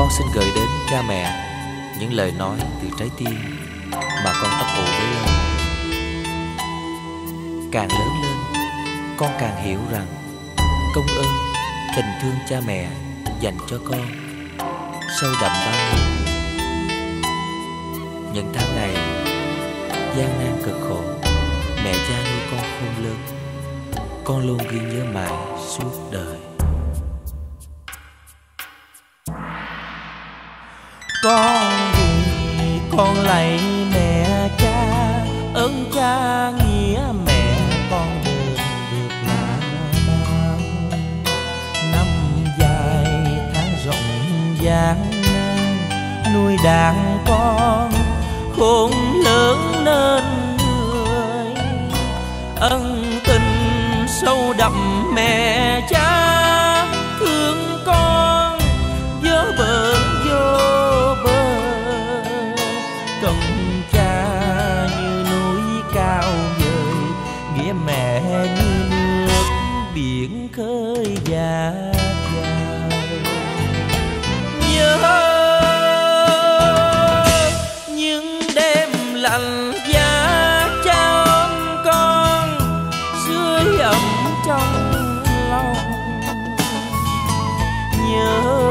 con xin gửi đến cha mẹ những lời nói từ trái tim mà con ấp ủ bấy lâu. Càng lớn lên, con càng hiểu rằng công ơn, tình thương cha mẹ dành cho con sâu đậm bao nhiêu. Những tháng ngày gian nan cực khổ, mẹ cha nuôi con khôn lớn, con luôn ghi nhớ mãi suốt đời. Con vì con lạy mẹ cha, ơn cha nghĩa mẹ con đền được là bao. Năm dài tháng rộng gian nan, nuôi đàn con khôn lớn nên người. Ân tình sâu đậm mẹ cha thương con nhớ bờ vô bờ. Công cha như núi cao vời, nghĩa mẹ như nước biển khơi dạt dài. Nhớ những đêm lạnh giá cha ôm con, sưởi ấm trong lòng. Nhớ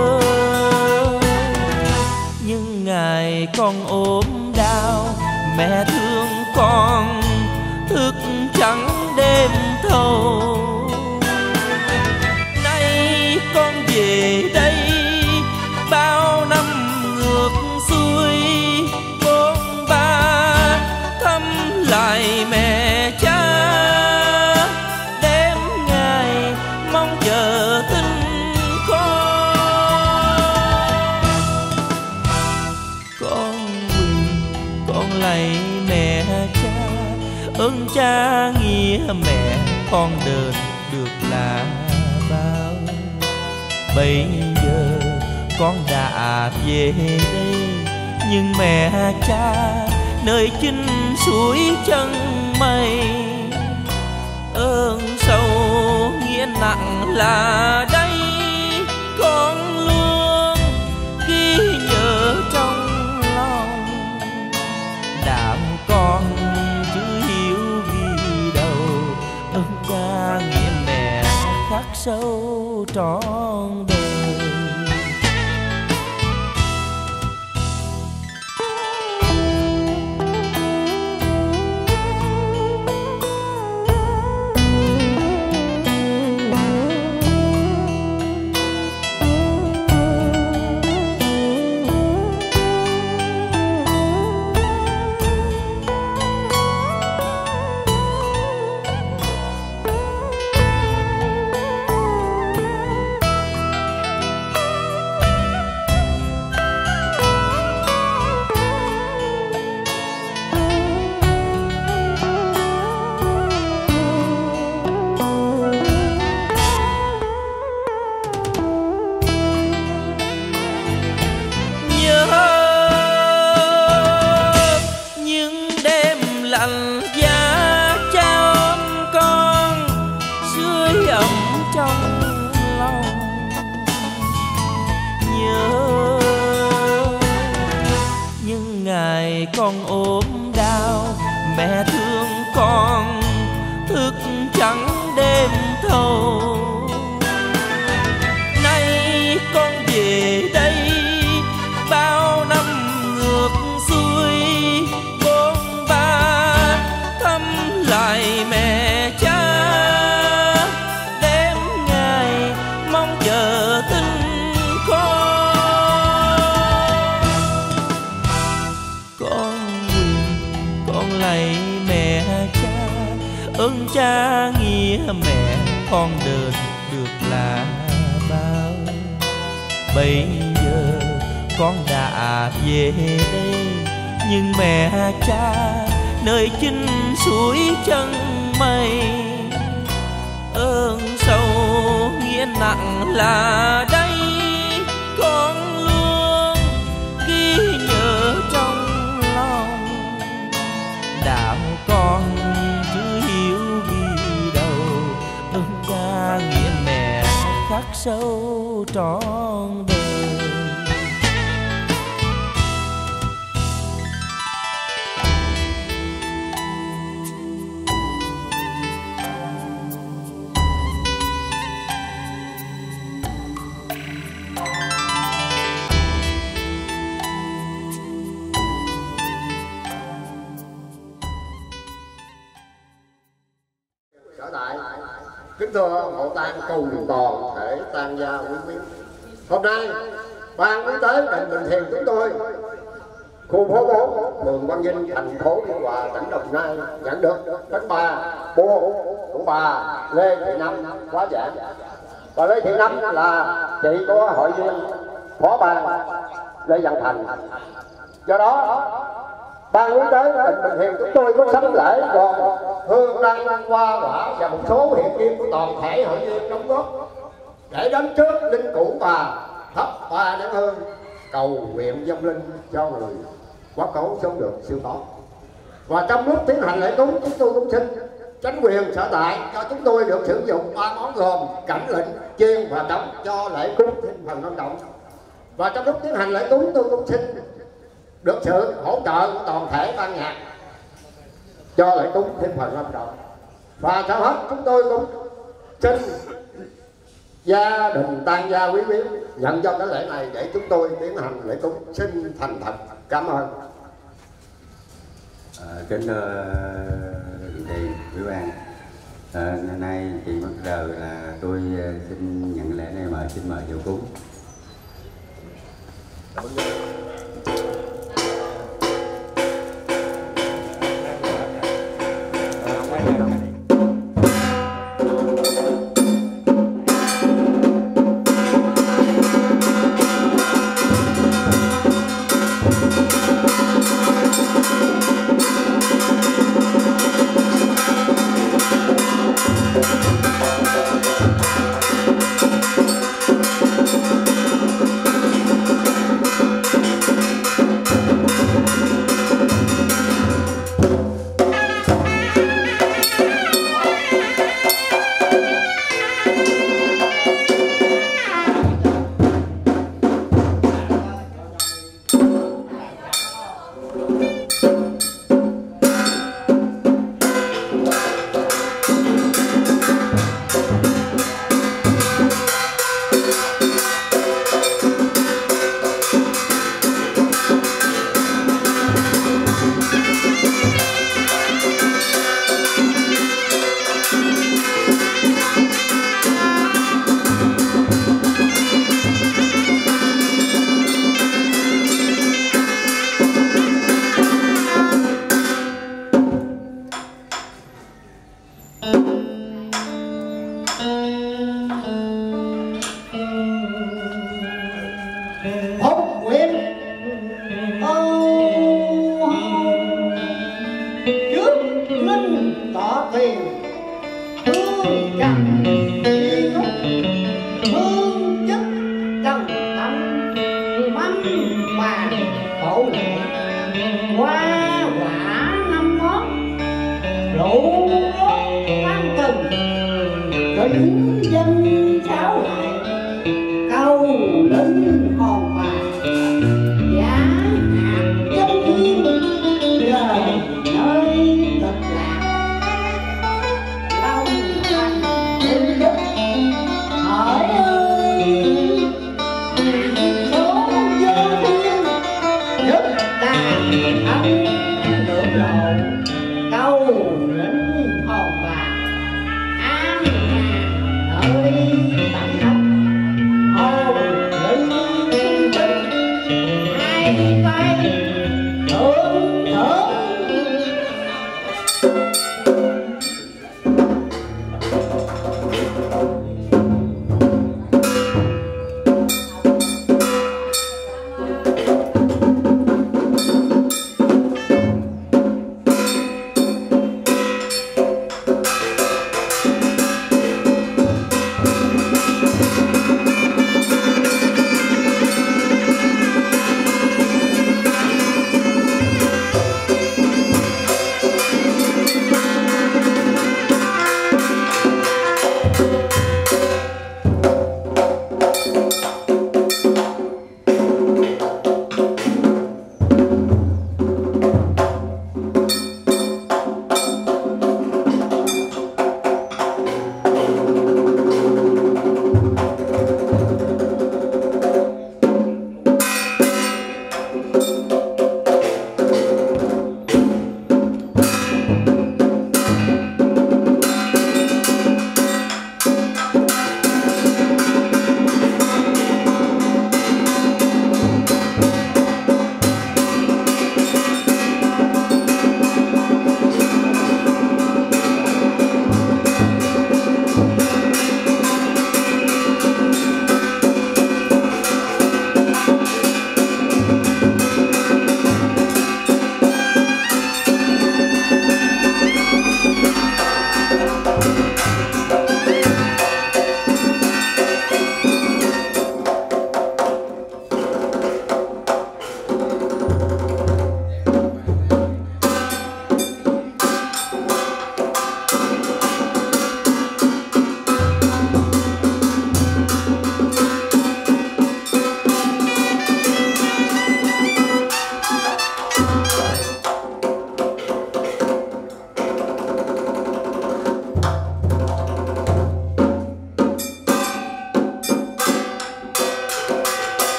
những ngày con ốm đau, mẹ thương con thức trắng đêm thâu. Nay con về đây bao năm ngược xuôi, bôn ba thăm lại mẹ cha. Đêm ngày mong chờ tin con. Con quỳ con lạy mẹ cha, ơn cha nghĩa mẹ con đền được là bao. Bây giờ con đã về đây, nhưng mẹ cha nơi chinh suối chân mây. Ơn sâu nghĩa nặng là đây, con luôn ghi nhớ trong lòng. Đạo con chứ hiểu ghi đâu, ơn cha nghĩa mẹ khắc sâu trọn đời. Lạnh giá cha ôm con, sưởi ấm trong lòng. Nhớ những ngày con ốm đau, mẹ thương con thức trắng đêm thâu. Nay con về đây bao năm ngược xuôi, lại mẹ cha. Đêm ngày mong chờ tin con. Con quỳ con lạy mẹ cha, ơn cha nghĩa mẹ con đền được là bao. Bây giờ con đã về đây, nhưng mẹ cha nơi chinh suối chân mây. Ơn sâu nghĩa nặng là đây, con luôn ghi nhớ trong lòng. Đạo con chứ hiểu ghi đâu, ơn cha nghĩa mẹ khắc sâu trọn đời. kính thưa mộ tang cùng toàn thể tang gia quý miếu. Hôm nay ban quý tế Định Bình Thiền chúng tôi, khu phố bốn, phường Quang Vinh, thành phố Biên Hòa, tỉnh Đồng Nai nhận được bánh ba bua của bà Lê Thị Năm quá giảng. Bà Lê Thị Năm là chị của hội viên phó ban Lê Văn Thành. Do đó ban quý tế Định Bình Thiền chúng tôi có sắm lễ gồm hương đăng, hoa quả và một số hiện kim của toàn thể hội viên đóng góp để đến trước linh cữu bà thắp ba nén hương cầu nguyện vong linh cho người quá cố sống được siêu thoát. Và trong lúc tiến hành lễ cúng, chúng tôi cũng xin chính quyền sở tại cho chúng tôi được sử dụng ba món gồm cảnh lệnh, chiên và trống cho lễ cúng thêm phần long trọng. Và trong lúc tiến hành lễ cúng, tôi cũng xin được sự hỗ trợ của toàn thể ban nhạc cho lễ cúng thêm phần long trọng. Và sau hết chúng tôi cũng xin gia đình tang gia quý miếu nhận cho cái lễ này để chúng tôi tiến hành lễ cúng. Xin thành thật cảm ơn. À, kính thưa thầy quý ban, à, nay chị mất giờ là tôi xin nhận lễ này, mời xin mời vào cúng.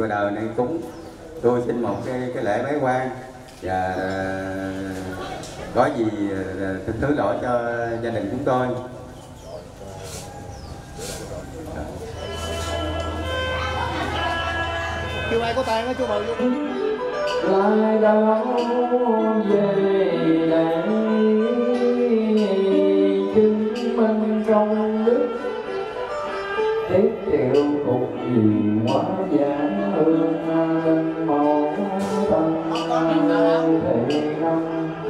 ngoài đời này cúng. Tôi xin một cái, cái lễ bái quan và có gì thứ lỗi cho gia đình chúng tôi. Kêu ai có tay đó chú mời vô. Lai đó về đây chứng minh công đức, tiếp triệu phục gì quá giảng hương linh một tâm thị năm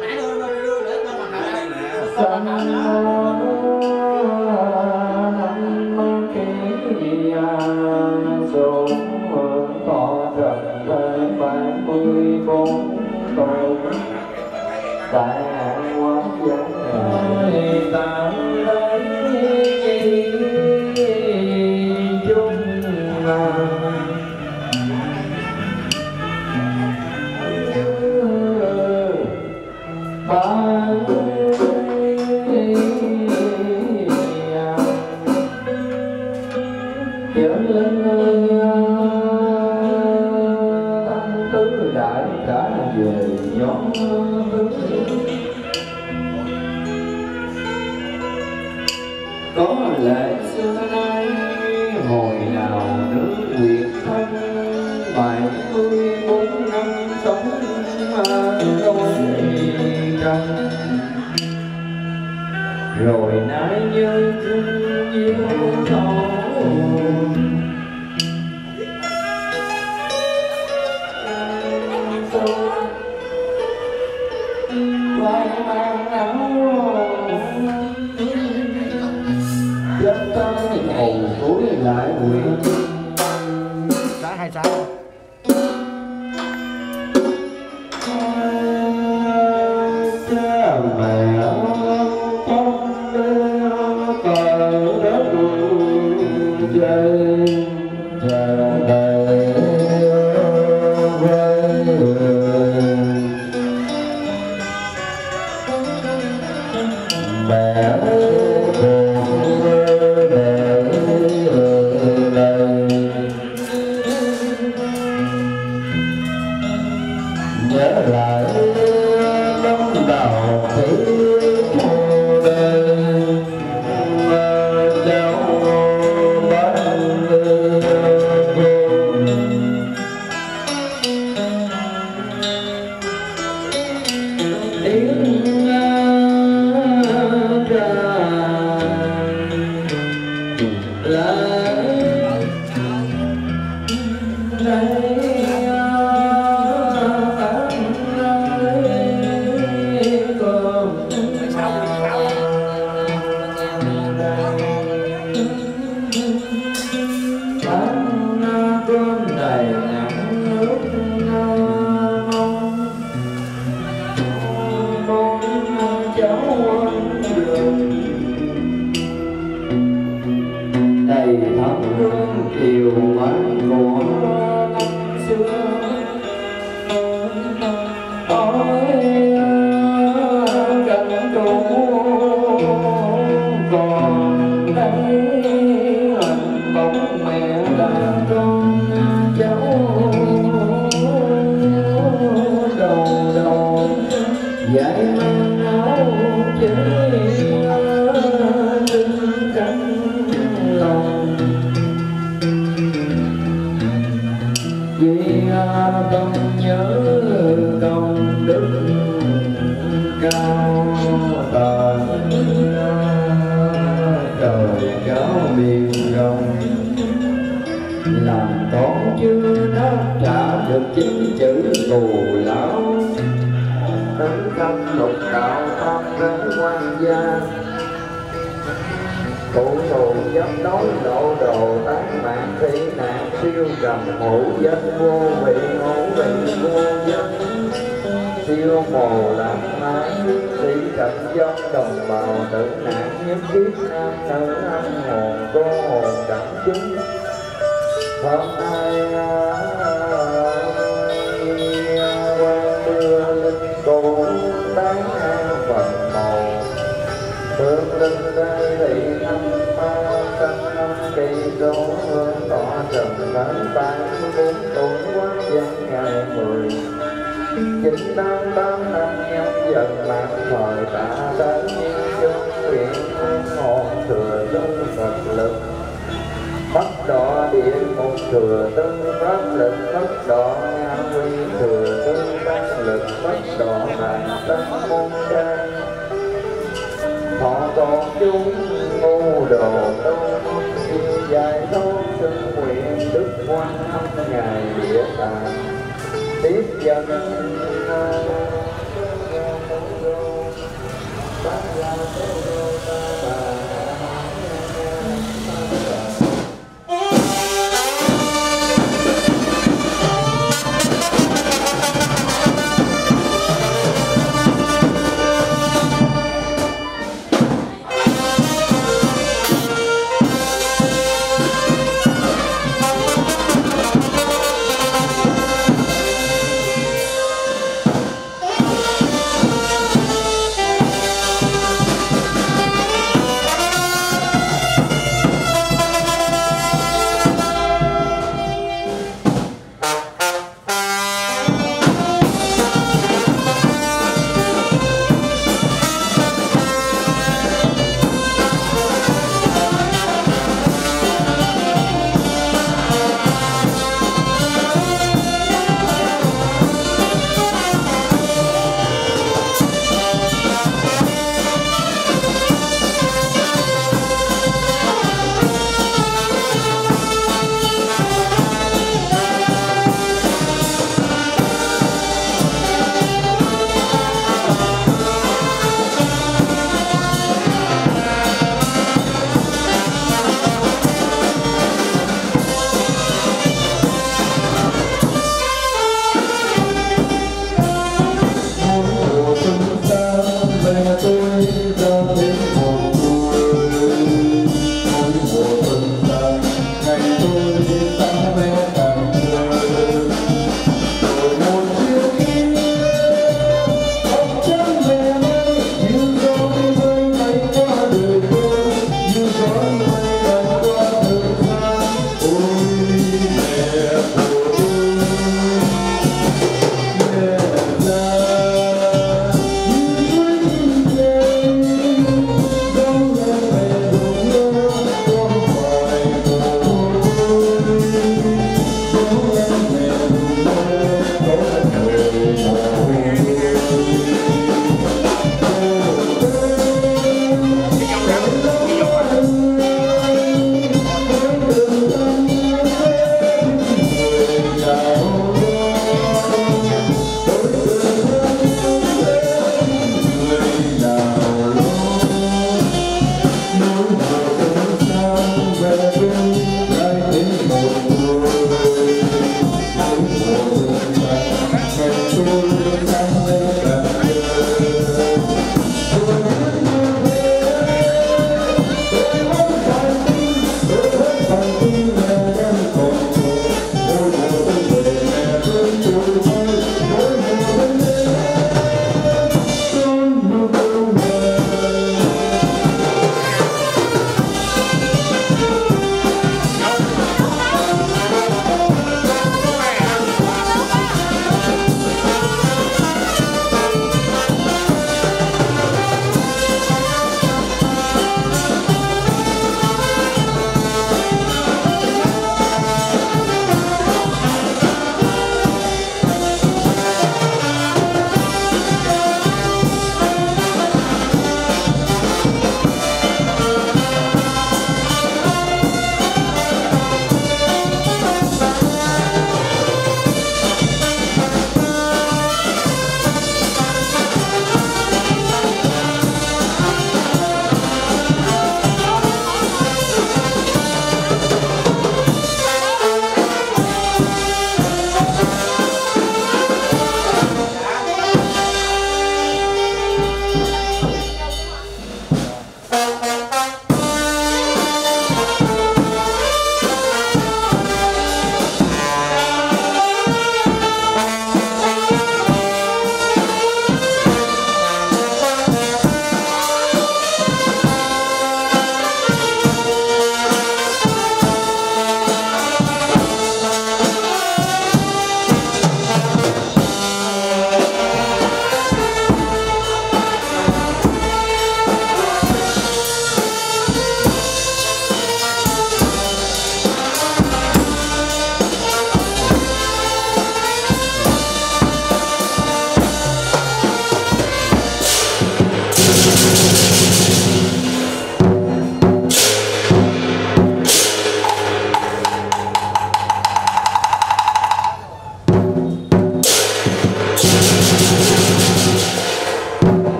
sanh năm kỷ xuống thọ trần thế bảy mươi bốn tuổi tại hạng quá giảng tạm lấy chung ba dẫn lên tâm tứ đại cả về nhóm có lẽ xưa nay hồi nào nước Việt thân bảy mươi bốn năm sống đôi trăng, rồi nay như thương yêu thấu vai mang áo dân tới hồn cuối lại nguyện Trái hai trái. cha mẹ con cờ đất trời trời đời mẹ nhớ lại năm đầu thấy cuộc đời mà cháu bán tiếng ra lại đầy thắm hương kiều mặn của năm xưa. Ôi cảnh trù còn đây hình bóng mẹ đã con cháu đầu đầu dạy mang áo chơi lưng cánh lòng vì tâm nhớ công đức cao tận trời cáo miền rồng làm con chưa đáp trả được chính chữ cù lão tấn công lục đạo tam đến quan gia cụ thù dám nói lộ đồ tán mạng thi nạn siêu trầm hữu danh vô vị hữu vị vô danh siêu mồ làm mái sĩ cạnh dân đồng bào tử nạn nhất kiếp nam nữ anh hồn cô hồn đẳng chúng hôm nay quan đưa linh cô đáng an phần màu hương linh đây thị năm ba canh năm kỳ số hương tọa gần đến ba mươi bốn tuổi quá dân ngày mười chín tháng tám năm nhâm dần mãn thời đã đến dân nguyện hương hồn thừa dân Phật lực bắt đỏ điện một thừa tư pháp lực bắt đỏ nga quy thừa tư pháp lực bắt đỏ đại tân môn trang họ còn chúng ngu đồ đâu chia dài thâu xưng nguyện đức quan âm ngài địa tạng tiếp dẫn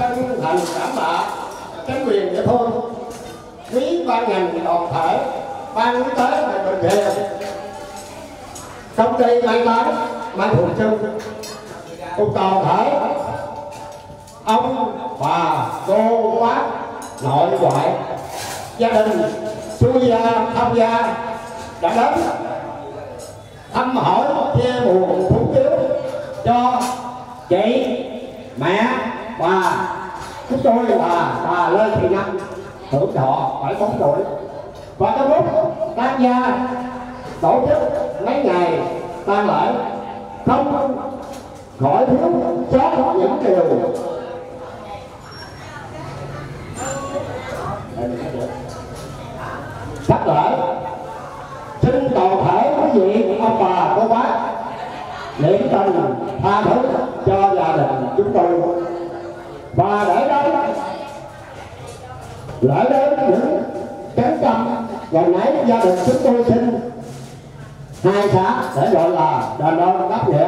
thân thành cảm tạ chính quyền địa phương, quý ban ngành đoàn thể, ban y tế và bệnh viện, công ty mai táng Mai Phục Trưng, cùng toàn thể ông bà cô bác nội ngoại, gia đình xuôi gia tham gia đã đến thăm hỏi chia buồn phúng thiếu cho chị mẹ bà chúng tôi là bà Lê Thị Năm, hưởng thọ bảy mươi bốn tuổi, và trong lúc tang gia tổ chức mấy ngày tang lễ không khỏi thiếu sót những điều sắp lễ. Xin toàn thể quý vị ông bà cô bác niệm tình tha thứ cho gia đình chúng tôi, và để đây lại đến những cán tâm ngày nãy gia đình chúng tôi xin hai xã để gọi là đền ơn đáp nghĩa.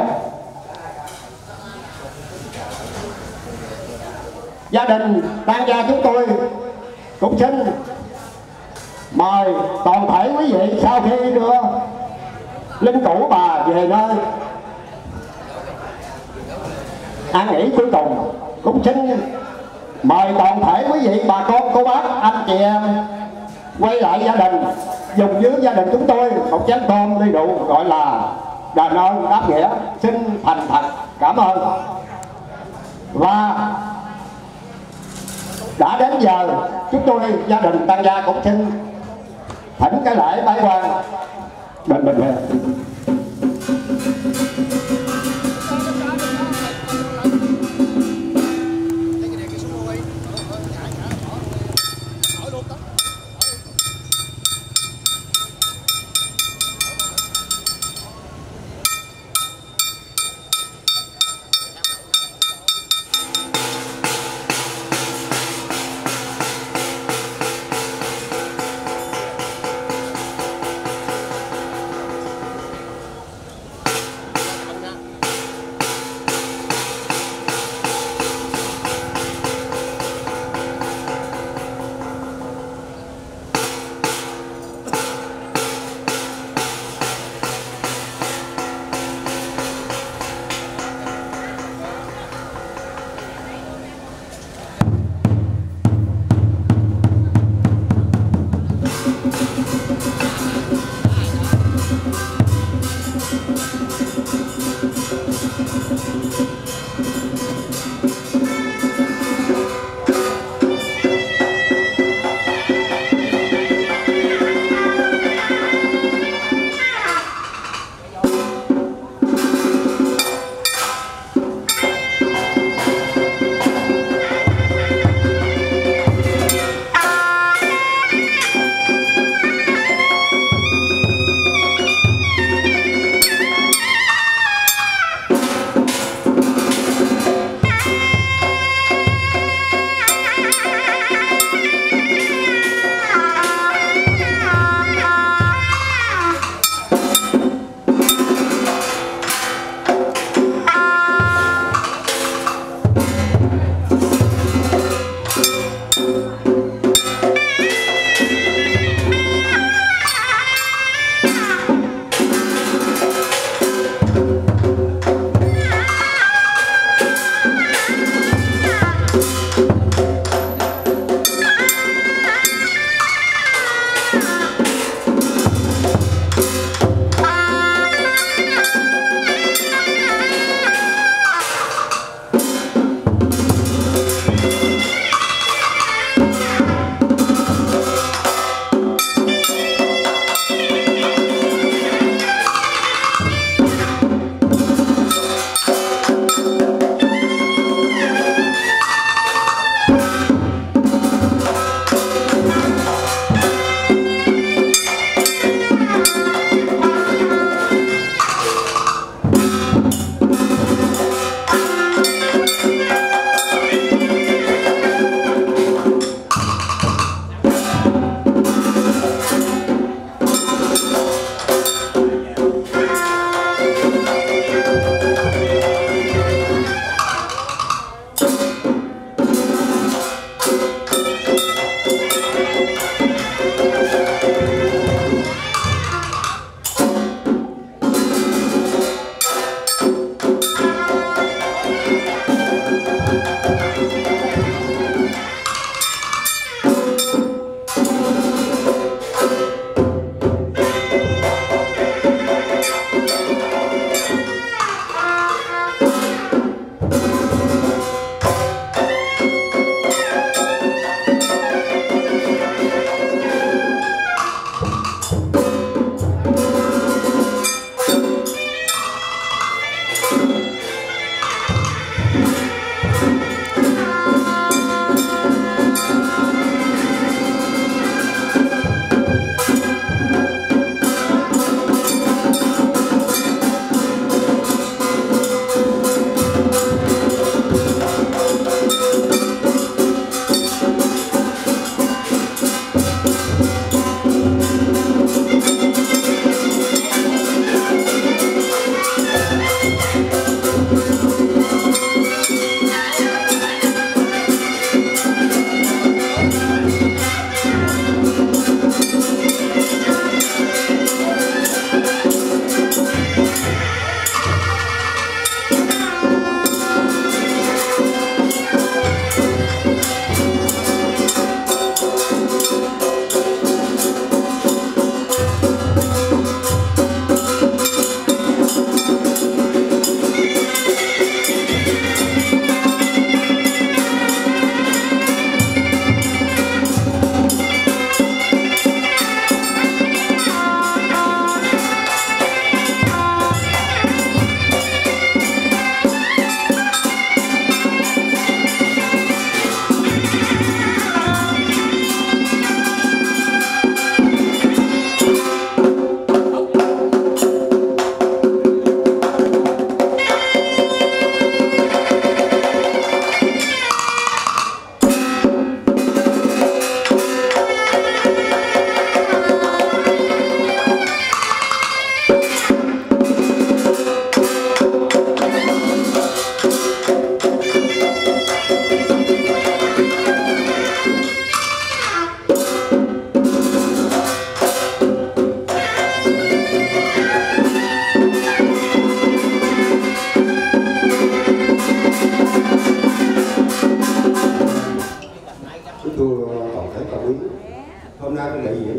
Gia đình tang gia chúng tôi cũng xin mời toàn thể quý vị sau khi đưa linh cữu bà về nơi an nghỉ cuối cùng, cũng xin mời toàn thể quý vị bà con cô bác anh chị em quay lại gia đình, dùng với gia đình chúng tôi một chén cơm ly rượu gọi là đền ơn đáp nghĩa. Xin thành thật cảm ơn. Và đã đến giờ chúng tôi gia đình tang gia cũng xin thỉnh cái lễ bái quan bình bình về.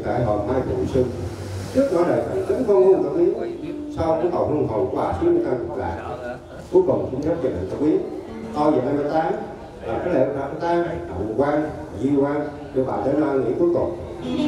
đại hồn mai trụ sinh. Trước nói đời cảnh tính con hôn ta biết, sau cái cầu luân hồi quả xứ người ta cực lạc. Cuối cùng cũng rất cho nên ta biết. Thôi giờ hai mươi tám là cái lễ ra cái tang hậu quan, di quan đưa bà tới nơi nghỉ cuối cùng.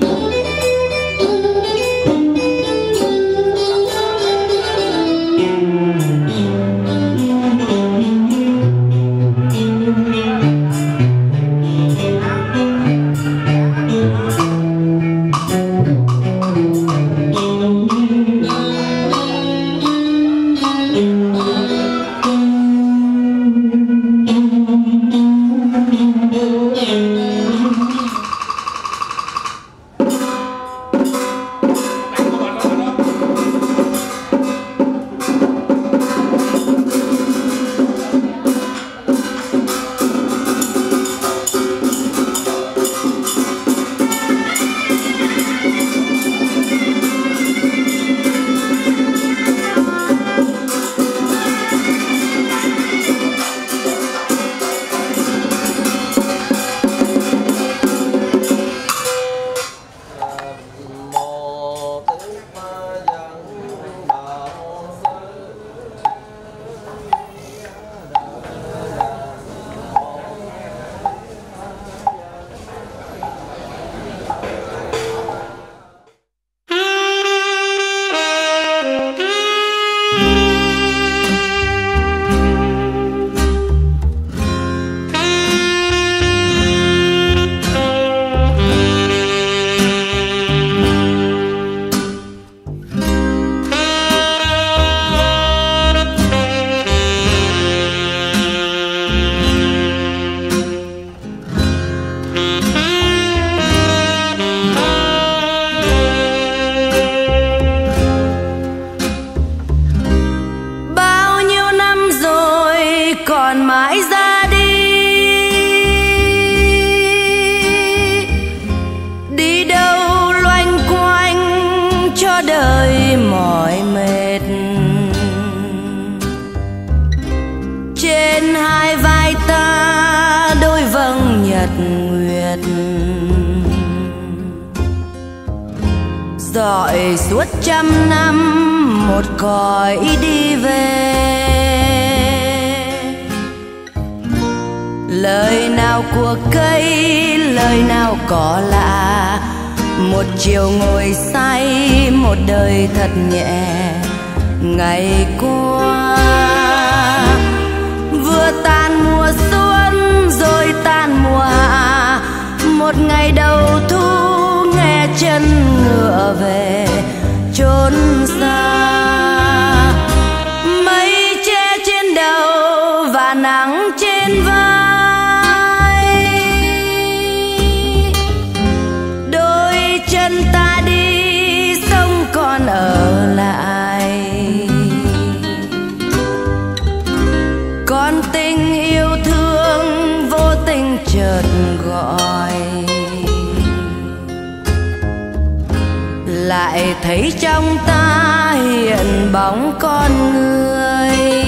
Dọi suốt trăm năm một cõi đi về, lời nào của cây, lời nào có lạ. Một chiều ngồi say, một đời thật nhẹ. Ngày qua vừa tan mùa xuân rồi tan mùa hạ. Một ngày đầu thu nghe chân ngựa về chốn xa. Mây che trên đầu và nắng trên vai. Đôi chân ta đi sông còn ở lại. Con tình yêu thương vô tình chợt gọi, lại thấy trong ta hiện bóng con người.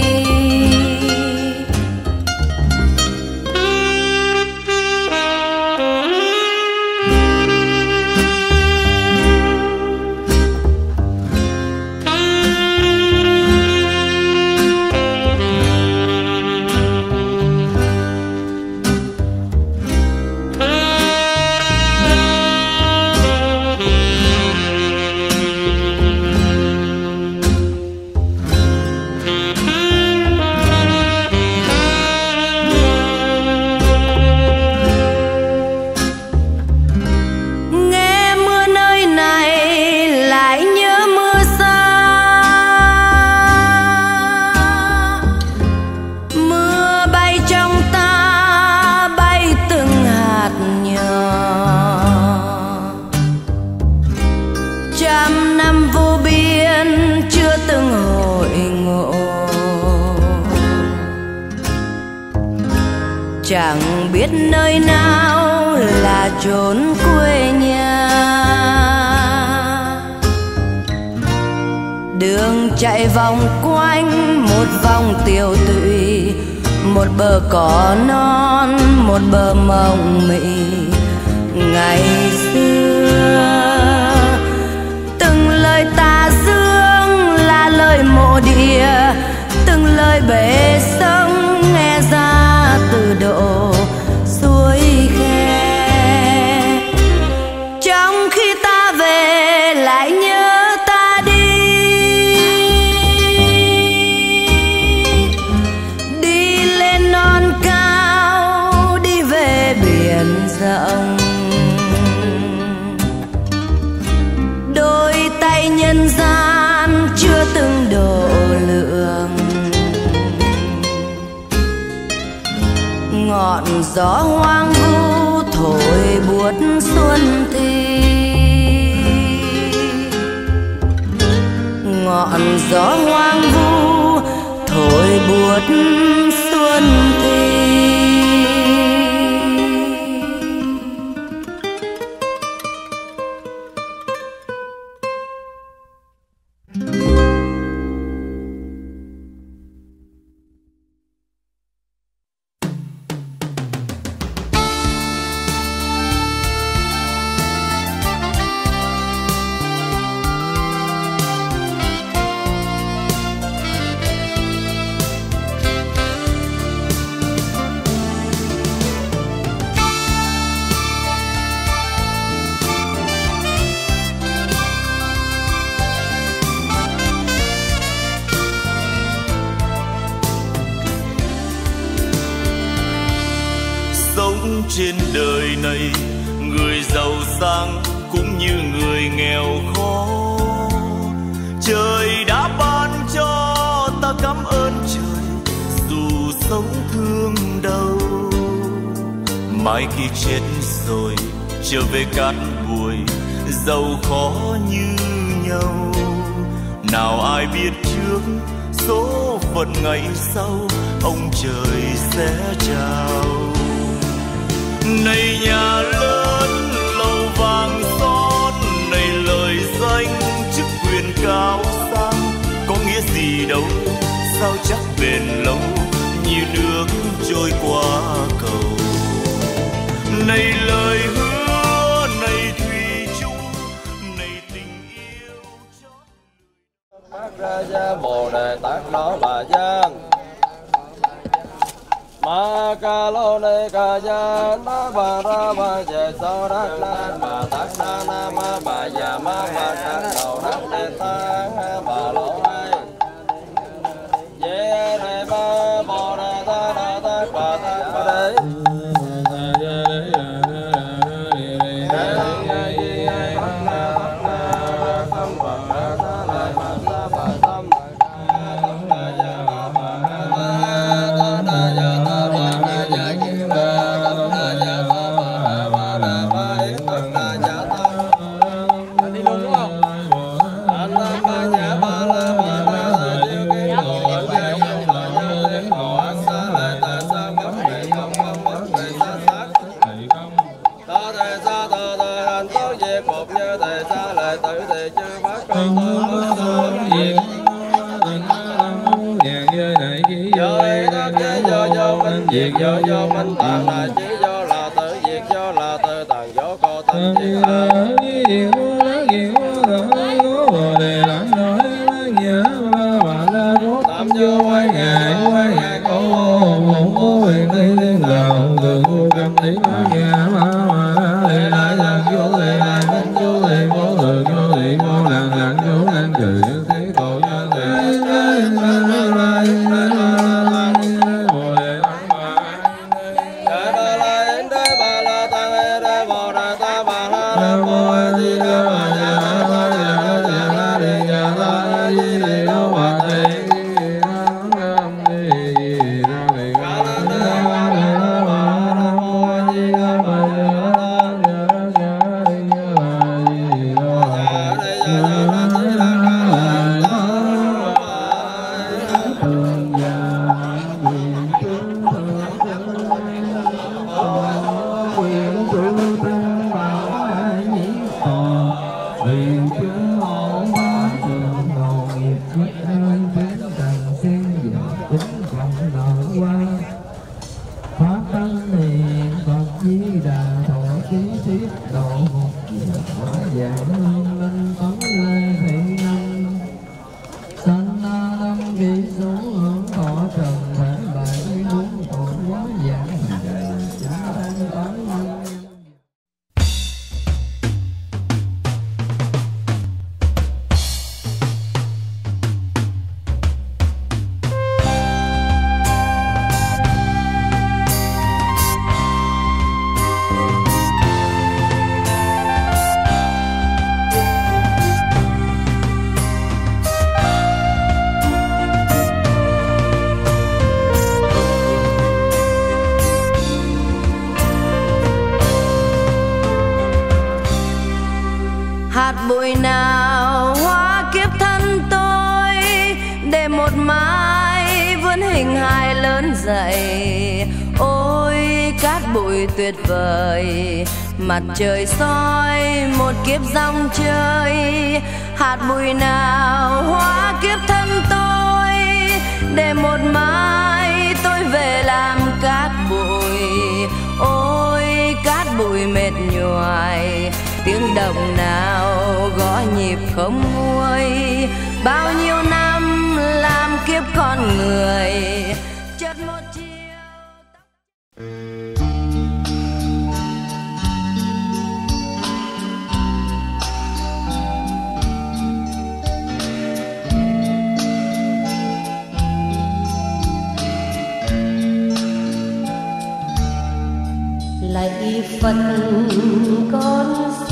Chẳng biết nơi nào là chốn quê nhà. Đường chạy vòng quanh một vòng tiêu tụy, một bờ cỏ non, một bờ mộng mị ngày xưa. lời mộ địa, từng lời bể sông nghe ra từ độ suối khe. Trong khi ta về lại nhớ ta đi, đi lên non cao, đi về biển rộng. Đôi tay nhân gian chưa từng độ lượng, ngọn gió hoang vu thổi buốt xuân thi. Ngọn gió hoang vu thổi buốt xuân thi. Trên đời này người giàu sang cũng như người nghèo khó. Trời đã ban cho ta cảm ơn trời, dù sống thương đau. Mai khi chết rồi trở về cát bụi, giàu khó như nhau. Nào ai biết trước số phận ngày sau, ông trời sẽ trao. Này nhà lớn lầu vàng son, này lời danh chức quyền cao sang, có nghĩa gì đâu sao chắc bền lâu như nước trôi qua cầu. Này lời hứa, này thủy chung, này tình yêu chót lưỡi. Bát Ra Gia Bồ Đề Tát Đó Bà Giang Ma ca lô nê ca gia na ba ra ba je so đắc na ba tát na na ma ba ya ma ba tát đầu đắc đề ta ba lô hai ye re ba bồ đề ta na ta ba tát ba đế. Diệt do do minh tạng là chỉ do là tự diệt do là tự tạng do co tánh diệt là diệt vô lá diệt vô là có bồ đề lãnh nói nhớ bà la có tạm vô quay ngài quay ngài có một có huyền đi lên đầu từ vô cầm lý má nhà ma mà la lệ lại là vô lệ lại minh vô lệ vô thường vô lệ vô lặng lặng vô lặng trừ thế tội nhân lệ. Hãy subscribe cho kênh Ghiền Mì Gõ để không bỏ lỡ những video hấp dẫn. dậy. Ôi cát bụi tuyệt vời, mặt trời soi một kiếp dòng chơi. Hạt bụi nào hóa kiếp thân tôi, để một mai tôi về làm cát bụi. Ôi cát bụi mệt nhoài, tiếng động nào gõ nhịp không nguôi. Bao nhiêu năm làm kiếp con người, chợt một chiều. Lạy Phật con